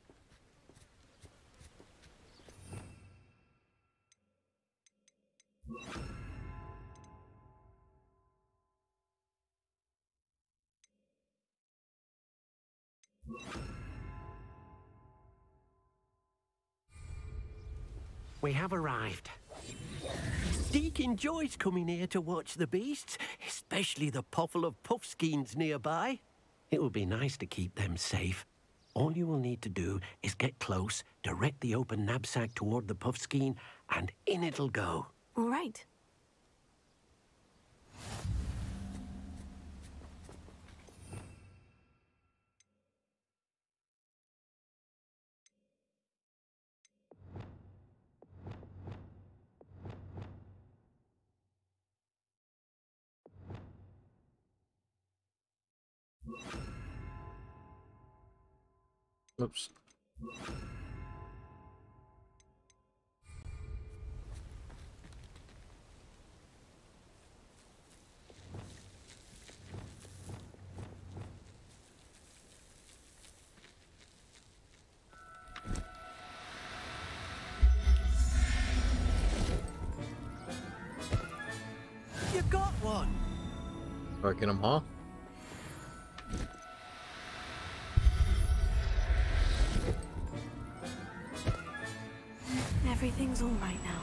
We have arrived. Deke enjoys coming here to watch the beasts, especially the poffle of puffskeins nearby. It will be nice to keep them safe. All you will need to do is get close, direct the open knapsack toward the puffskein, and in it'll go. All right. Oops. You got one! Working them, huh? Everything's all right now.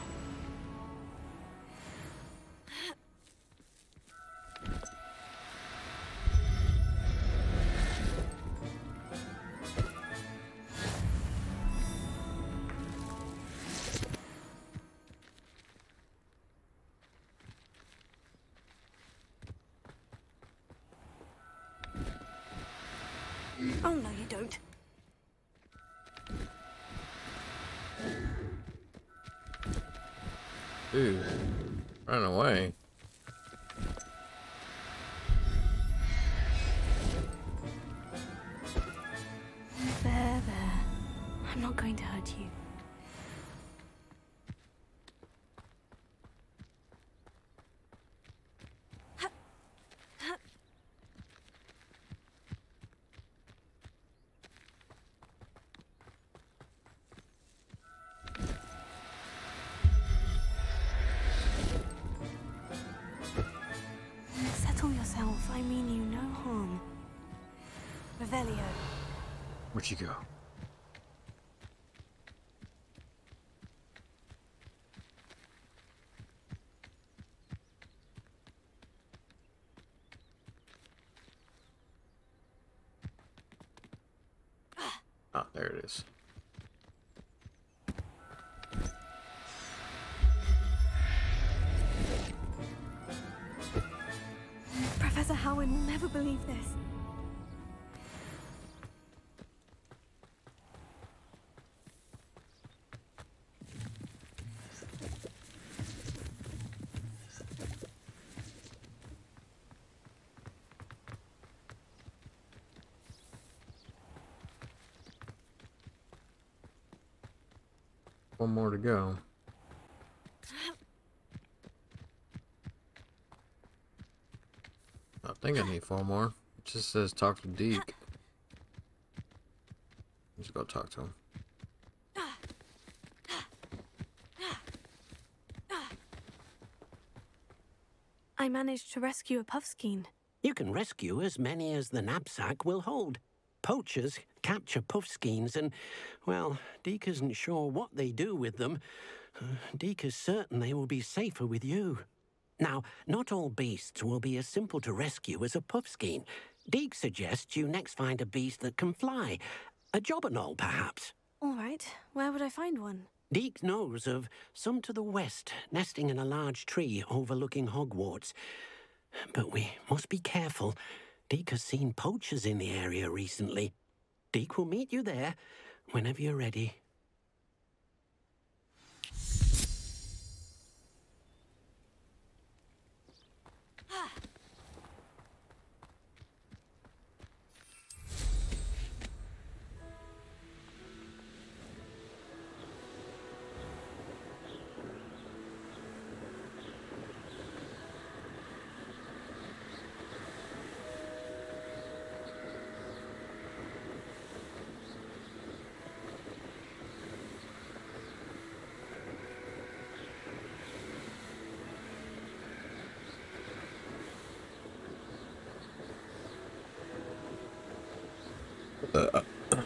Oh, no, you don't. Dude, run away. There, there. I'm not going to hurt you. Settle yourself. I mean you no harm. Revelio. Where'd you go? Ah, there it is. Professor Howin will never believe this. four more to go. I think I need four more. It just says talk to Deke. Let's go talk to him. I managed to rescue a puffskein. You can rescue as many as the knapsack will hold. Poachers capture puffskeins and, well, Deke isn't sure what they do with them. Uh, Deke is certain they will be safer with you. Now, not all beasts will be as simple to rescue as a puffskein. Deke suggests you next find a beast that can fly. A jobberknoll, perhaps. All right. Where would I find one? Deke knows of some to the west, nesting in a large tree overlooking Hogwarts. But we must be careful. Deke has seen poachers in the area recently. Deke will meet you there whenever you're ready. Uh,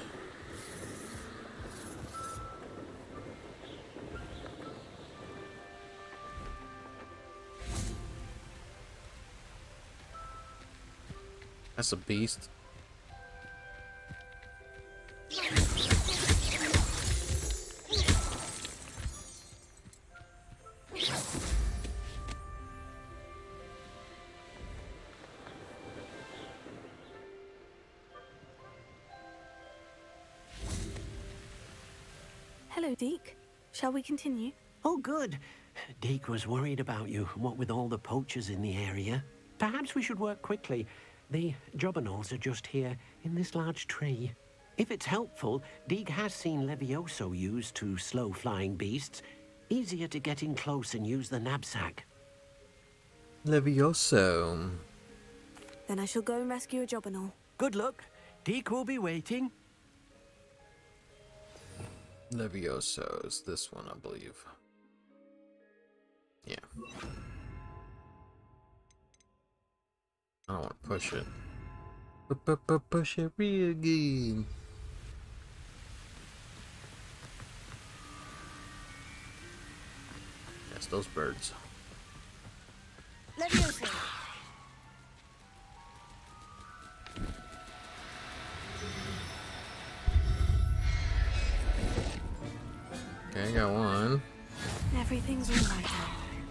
that's a beast. Hello, Deke. Shall we continue? Oh, good. Deke was worried about you, what with all the poachers in the area. Perhaps we should work quickly. The jobberknolls are just here, in this large tree. If it's helpful, Deke has seen Levioso used to slow flying beasts. Easier to get in close and use the knapsack. Levioso. Then I shall go and rescue a jobberknoll. Good luck. Deke will be waiting. Levioso is this one, I believe. Yeah. I don't want to push it. Push it real good. Yes, those birds. Levioso. Okay, I got one. Everything's all right now.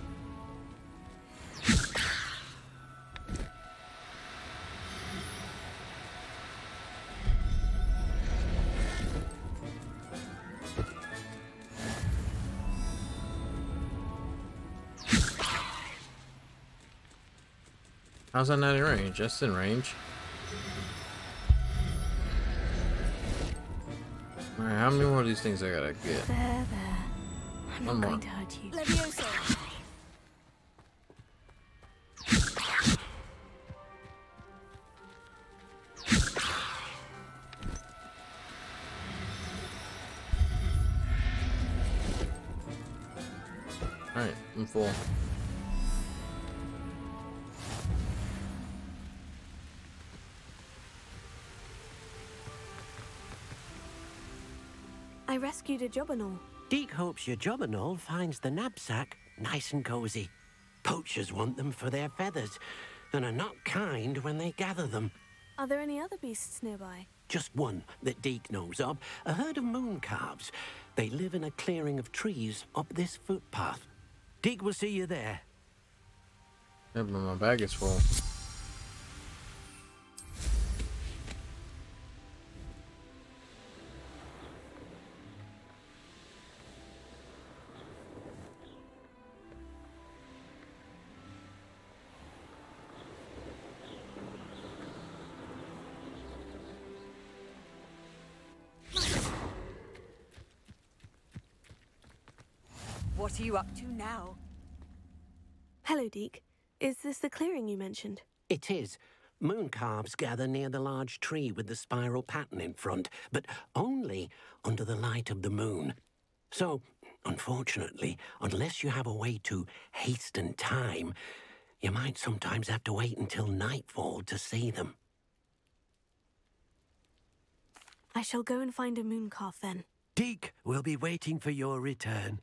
How's that not in range? That's in range. Alright, how many more of these things I gotta get? There, there. I'm One not more. going to hurt you. Levioso. Alright, I'm full. I rescued a jobberknoll. Deke hopes your jobberknoll finds the knapsack nice and cozy. Poachers want them for their feathers, and are not kind when they gather them. Are there any other beasts nearby? Just one that Deke knows of, a herd of moon calves. They live in a clearing of trees up this footpath. Deke will see you there. Yeah, but my bag is full. What are you up to now? Hello, Deke. Is this the clearing you mentioned? It is. Moon calves gather near the large tree with the spiral pattern in front, but only under the light of the moon. So, unfortunately, unless you have a way to hasten time, you might sometimes have to wait until nightfall to see them. I shall go and find a moon calf then. Deke will be waiting for your return.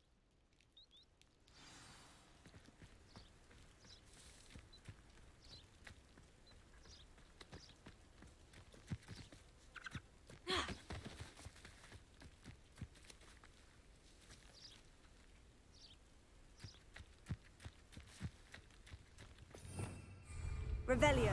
Revelio.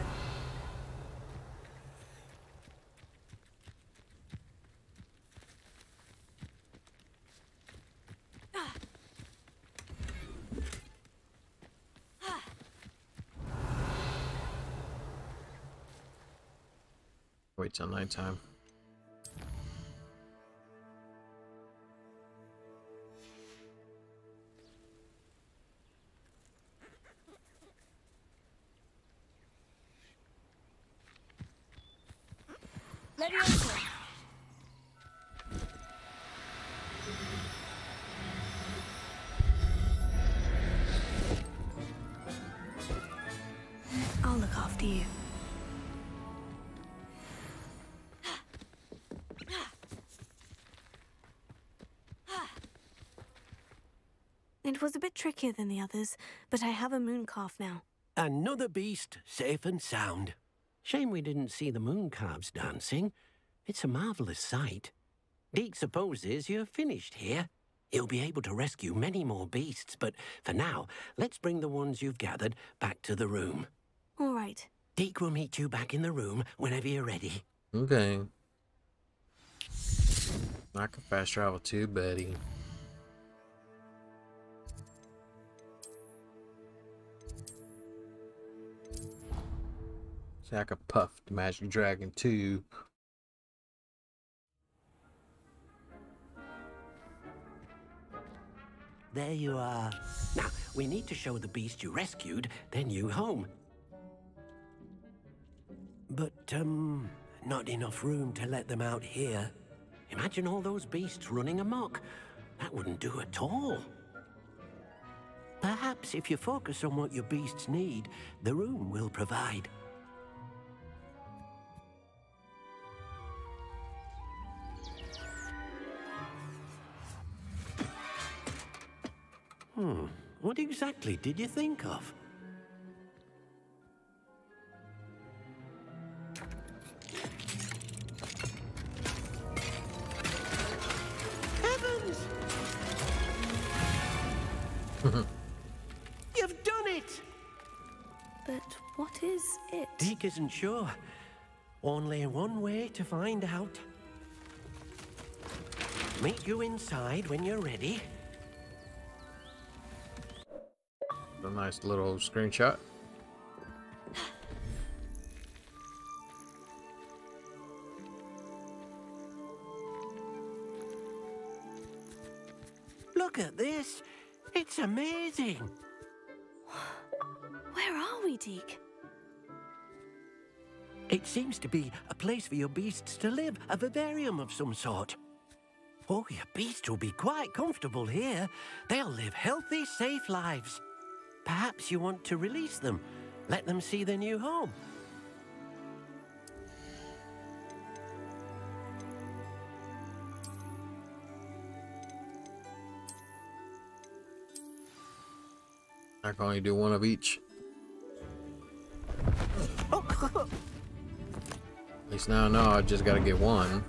Wait till nighttime. Leviosa. I'll look after you. It was a bit trickier than the others, but I have a moon calf now. Another beast, safe and sound. Shame we didn't see the moon calves dancing. It's a marvelous sight. Deke supposes you're finished here. He'll be able to rescue many more beasts, but for now, let's bring the ones you've gathered back to the room. All right. Deke will meet you back in the room whenever you're ready. Okay. I can fast travel too, buddy. See, I could puff the Magic Dragon too. There you are. Now, we need to show the beast you rescued their new home. But, um, not enough room to let them out here. Imagine all those beasts running amok. That wouldn't do at all. Perhaps if you focus on what your beasts need, the room will provide. Hmm, what exactly did you think of? Heavens! You've done it! But what is it? Deke isn't sure. Only one way to find out. Meet you inside when you're ready. A nice little screenshot. Look at this. It's amazing. Where are we, Deke? It seems to be a place for your beasts to live, a vivarium of some sort. Oh, your beasts will be quite comfortable here. They'll live healthy, safe lives. Perhaps you want to release them, let them see their new home. I can only do one of each. At least now I know I just gotta get one.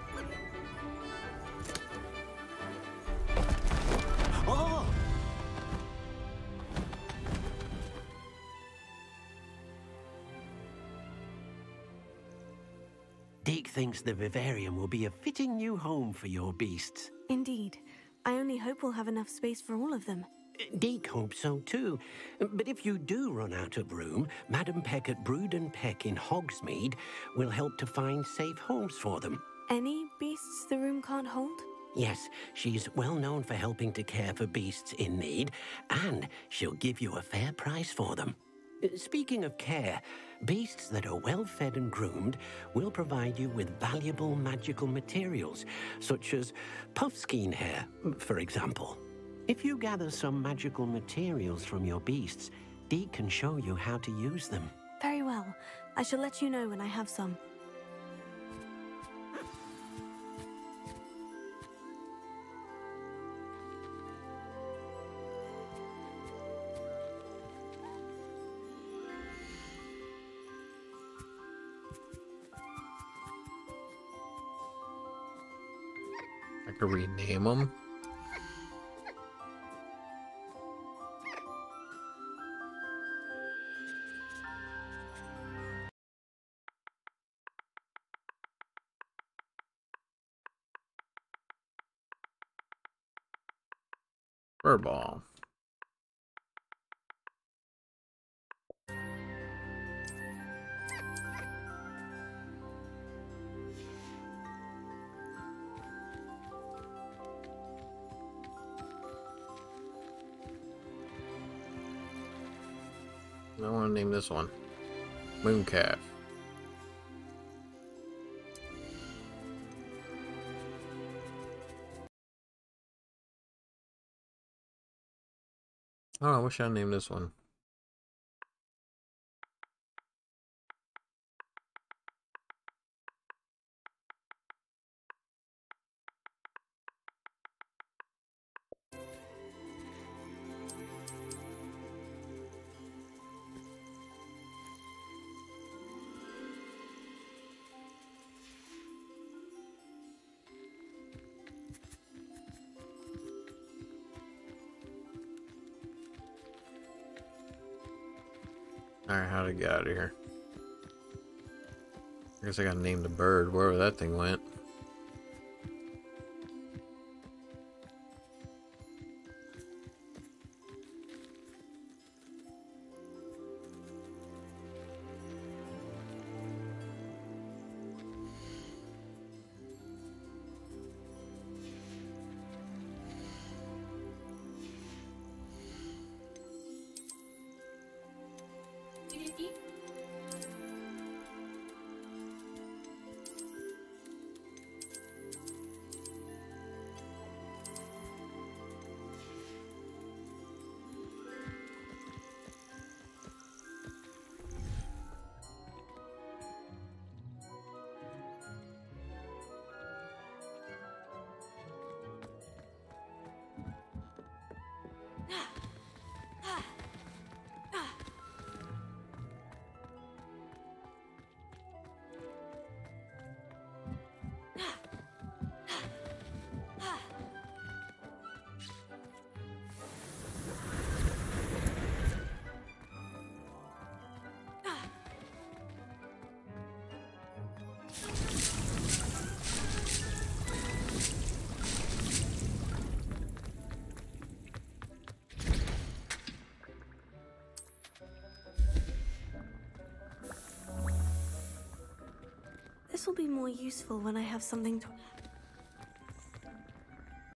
Oh! Deke thinks the vivarium will be a fitting new home for your beasts. Indeed. I only hope we'll have enough space for all of them. Deke hopes so too. But if you do run out of room, Madam Peck at Brood and Peck in Hogsmeade will help to find safe homes for them. Any beasts the room can't hold? Yes, she's well known for helping to care for beasts in need, and she'll give you a fair price for them. Uh, Speaking of care, beasts that are well fed and groomed will provide you with valuable magical materials, such as puffskein hair, for example. If you gather some magical materials from your beasts, Deke can show you how to use them. Very well. I shall let you know when I have some. I could rename them. Furball. I want to name this one Mooncalf. Oh, I wish I named this one. Alright, how to get out of here? I guess I gotta name the bird wherever that thing went. This will be more useful when I have something to...